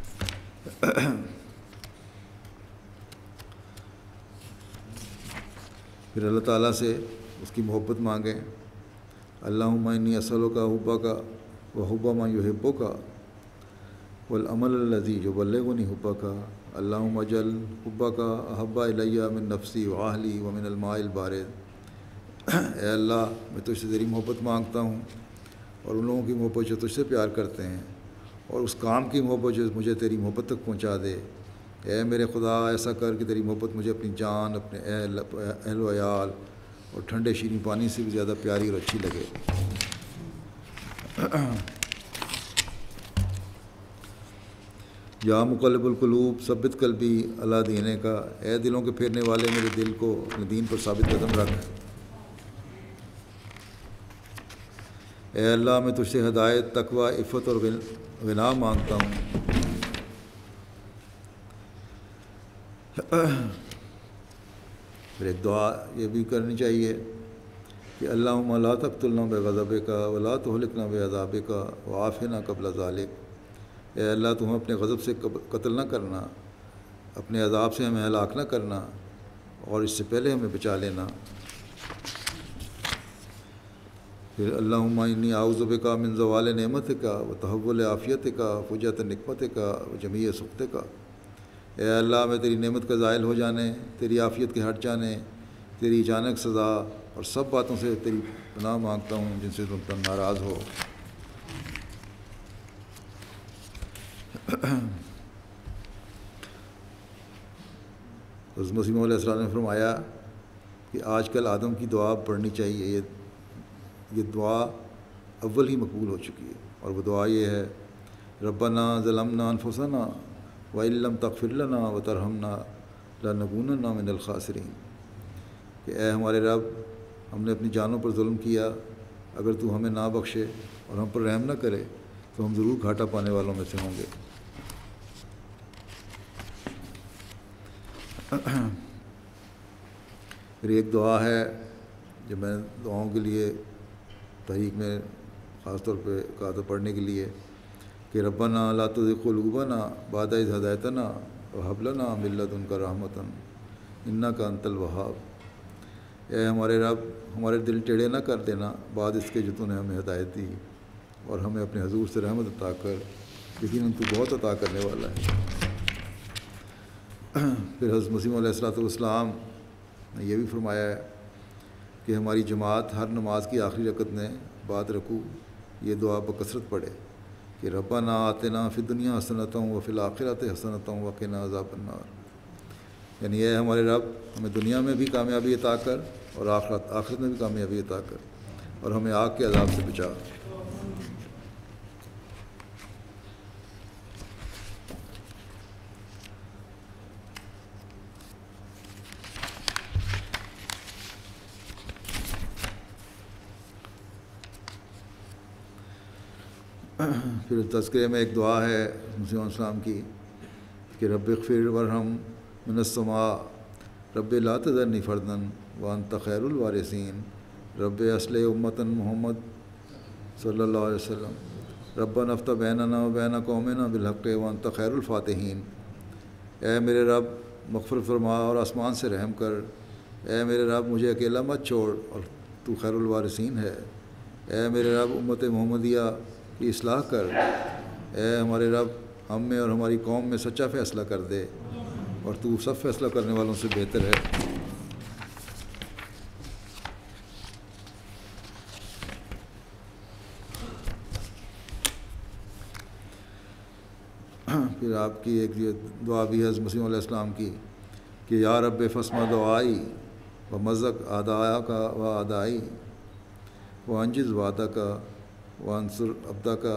پھر اللہ تعالیٰ سے اس کی محبت مانگیں۔ اللہم انی اسألک حبک و حب من یحبک والعمل الذی یبلغنی حبک اللہم اجعل حبک احب الی من نفسی و اہلی و من الماء البارد۔ اے اللہ، میں تجھ سے تیری محبت مانگتا ہوں اور ان لوگوں کی محبت جو تجھ سے پیار کرتے ہیں، اور اس کام کی محبت جو مجھے تیری محبت تک پہنچا دے۔ اے میرے خدا، ایسا کر کہ تیری محبت مجھے اپنی جان، اپنے اہل و عیال اور ٹھنڈے شیریں پانی سے بھی زیادہ پیاری اور اچھی لگے۔ یا مقلب القلوب ثبت قلبی علی دینک، اے دلوں کے پھیرنے والے، میرے دل کو اپنے دین پر ثابت قدم رکھ۔ اے اللہ، میں تجھ سے ہدایت، تقوی، عفت اور غنا مانگتا ہوں۔ پھر ایک دعا یہ بھی کرنی چاہیے کہ اللہم لا تقتلنا بغضبک ولا تہلکنا بعذابک وعافنا قبل ذلک۔ اے اللہ، تم اپنے غضب سے قتل نہ کرنا، اپنے عذاب سے ہمیں ہلاک نہ کرنا، اور اس سے پہلے ہمیں بچا لینا۔ پھر اللہم انی اعوذ بک من زوال نعمتک وتحول عافیتک وفجاءۃ نقمتک وجمیع سخطک۔ اے اللہ، میں تیری نعمت کا زائل ہو جانے، تیری عافیت کے ہٹ جانے، تیری اچانک سزا اور سب باتوں سے تیری پناہ مانگتا ہوں جن سے تم پر ناراض ہو۔ حضرت مسیح موعود علیہ السلام نے فرمایا کہ آج کل آدم کی دعا پڑھنی چاہیے، یہ دعا اول ہی مقبول ہو چکی ہے، اور وہ دعا یہ ہے ربنا ظلمنا انفسنا وَإِن لَّمْ تَغْفِرْ لَنَا وَتَرْحَمْنَا لَنَكُونَنَّ مِنَ الْخَاسِرِينَ، کہ اے ہمارے رب، ہم نے اپنی جانوں پر ظلم کیا، اگر تو ہمیں نہ بخشے اور ہم پر رحم نہ کرے تو ہم ضرور گھاٹا پانے والوں میں سے ہوں گے۔ پھر ایک دعا ہے جو میں دعاؤں کے لیے تحریک میں خاص طور پہ کہا تھا پڑھنے کے لیے کہ ربنا لا تزغ قلوبنا بعد اذ ہدیتنا وہب لنا من لدنک رحمۃ انک انت الوہاب۔ اے ہمارے رب، ہمارے دل ٹیڑھے نہ کر دینا بعد اس کے جو تو نے ہمیں ہدایت دی، اور ہمیں اپنے حضور سے رحمت عطا کر، یقیناً تو بہت عطا کرنے والا ہے۔ پھر حضرت مسیح علیہ السلام نے یہ بھی فرمایا ہے کہ ہماری جماعت ہر نماز کی آخری رکعت میں بعد رکوع یہ دعا بکثرت پڑھے کہ ربنا آتنا فی الدنیا حسنۃ وفی الآخرۃ حسنۃ وقنا عذاب النار، یعنی اے ہمارے رب، ہمیں دنیا میں بھی کامیابی عطا کر اور آخرت میں بھی کامیابی عطا کر، اور ہمیں آگ کے عذاب سے بچا۔ پھر تذکرے میں ایک دعا ہے مسیح علیہ السلام کی کہ رب اغفر ورحم من السماء، رب لا تذرنی فردا وانت خیر الوارثین، رب اصلح امۃ محمد صلی اللہ علیہ وسلم، ربنا افتح بیننا و بین قومنا بالحق وانت خیر الفاتحین۔ اے میرے رب، مغفرت فرما اور آسمان سے رحم کر، اے میرے رب، مجھے اکیلا مت چھوڑ اور تو خیر الوارثین ہے۔ اے میرے رب، امت محمدیہ کی اصلاح کر، اے ہمارے رب، ہم میں اور ہماری قوم میں سچا فیصلہ کر دے، اور تو سب فیصلہ کرنے والوں سے بہتر ہے۔ پھر آپ کی ایک یہ دعا بھی ہے حضرت مسیح علیہ السلام کی کہ یا رب فسمع دعائی و مزق آدایا کا و آدائی و انجز وعدہ کا و انصر عبدہ کا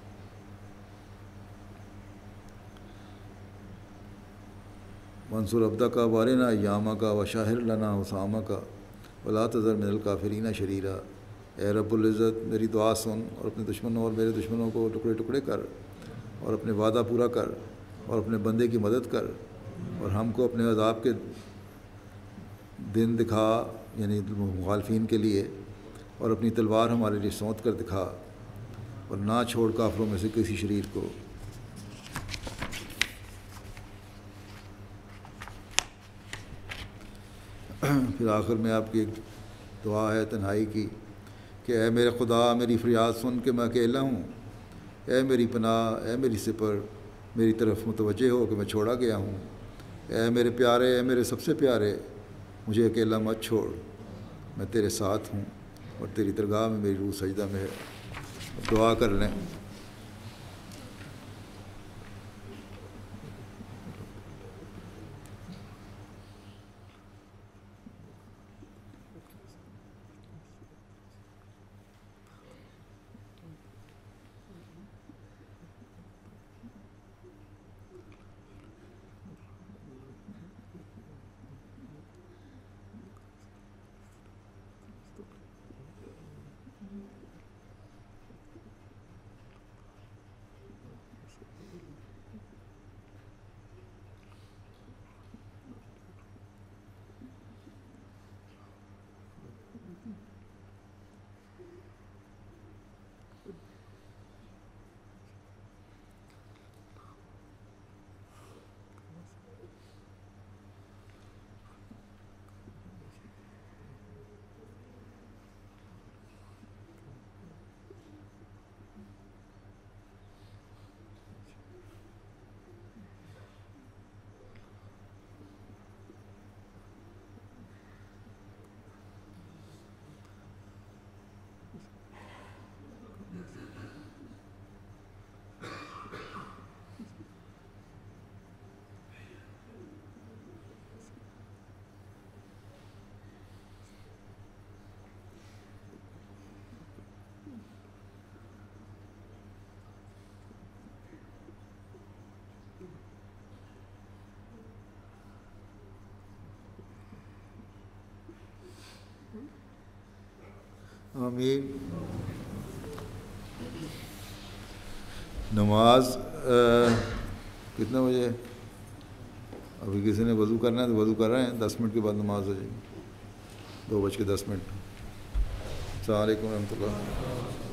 منصور عبدہ کا وارنا ایامہ کا و شاہر لنا حسامہ کا ولا تذر من الکافرین شریرا۔ اے رب العزت میری دعا سن اور اپنے دشمنوں اور میرے دشمنوں کو ٹکڑے ٹکڑے کر، اور اپنے وعدہ پورا کر، اور اپنے بندے کی مدد کر، اور ہم کو اپنے عذاب کے دن دکھا، یعنی مخالفین کے لیے، اور اپنی تلوار ہمارے لیے سونت کر دکھا، اور نہ چھوڑ کافروں میں سے کسی شریر کو۔ پھر آخر میں آپ کی ایک دعا ہے تنہائی کی کہ اے میرے خدا میری فریاد سن کہ میں اکیلا ہوں، اے میری پناہ، اے میری سپر، میری طرف متوجہ ہو کہ میں چھوڑا گیا ہوں، اے میرے پیارے، اے میرے سب سے پیارے، مجھے اکیلا مت چھوڑ، میں تیرے ساتھ ہوں اور تیری درگاہ میں میری روح سجدہ میں ہے۔ دعا کر لیں۔ آمین۔ نماز کتنے بجے؟ ابھی کسی نے وضو کرنا ہے تو وضو کر رہے ہیں، 10 منٹ کے بعد نماز ہو جائے گی، 2:10۔ السلام علیکم ورحمۃ اللہ۔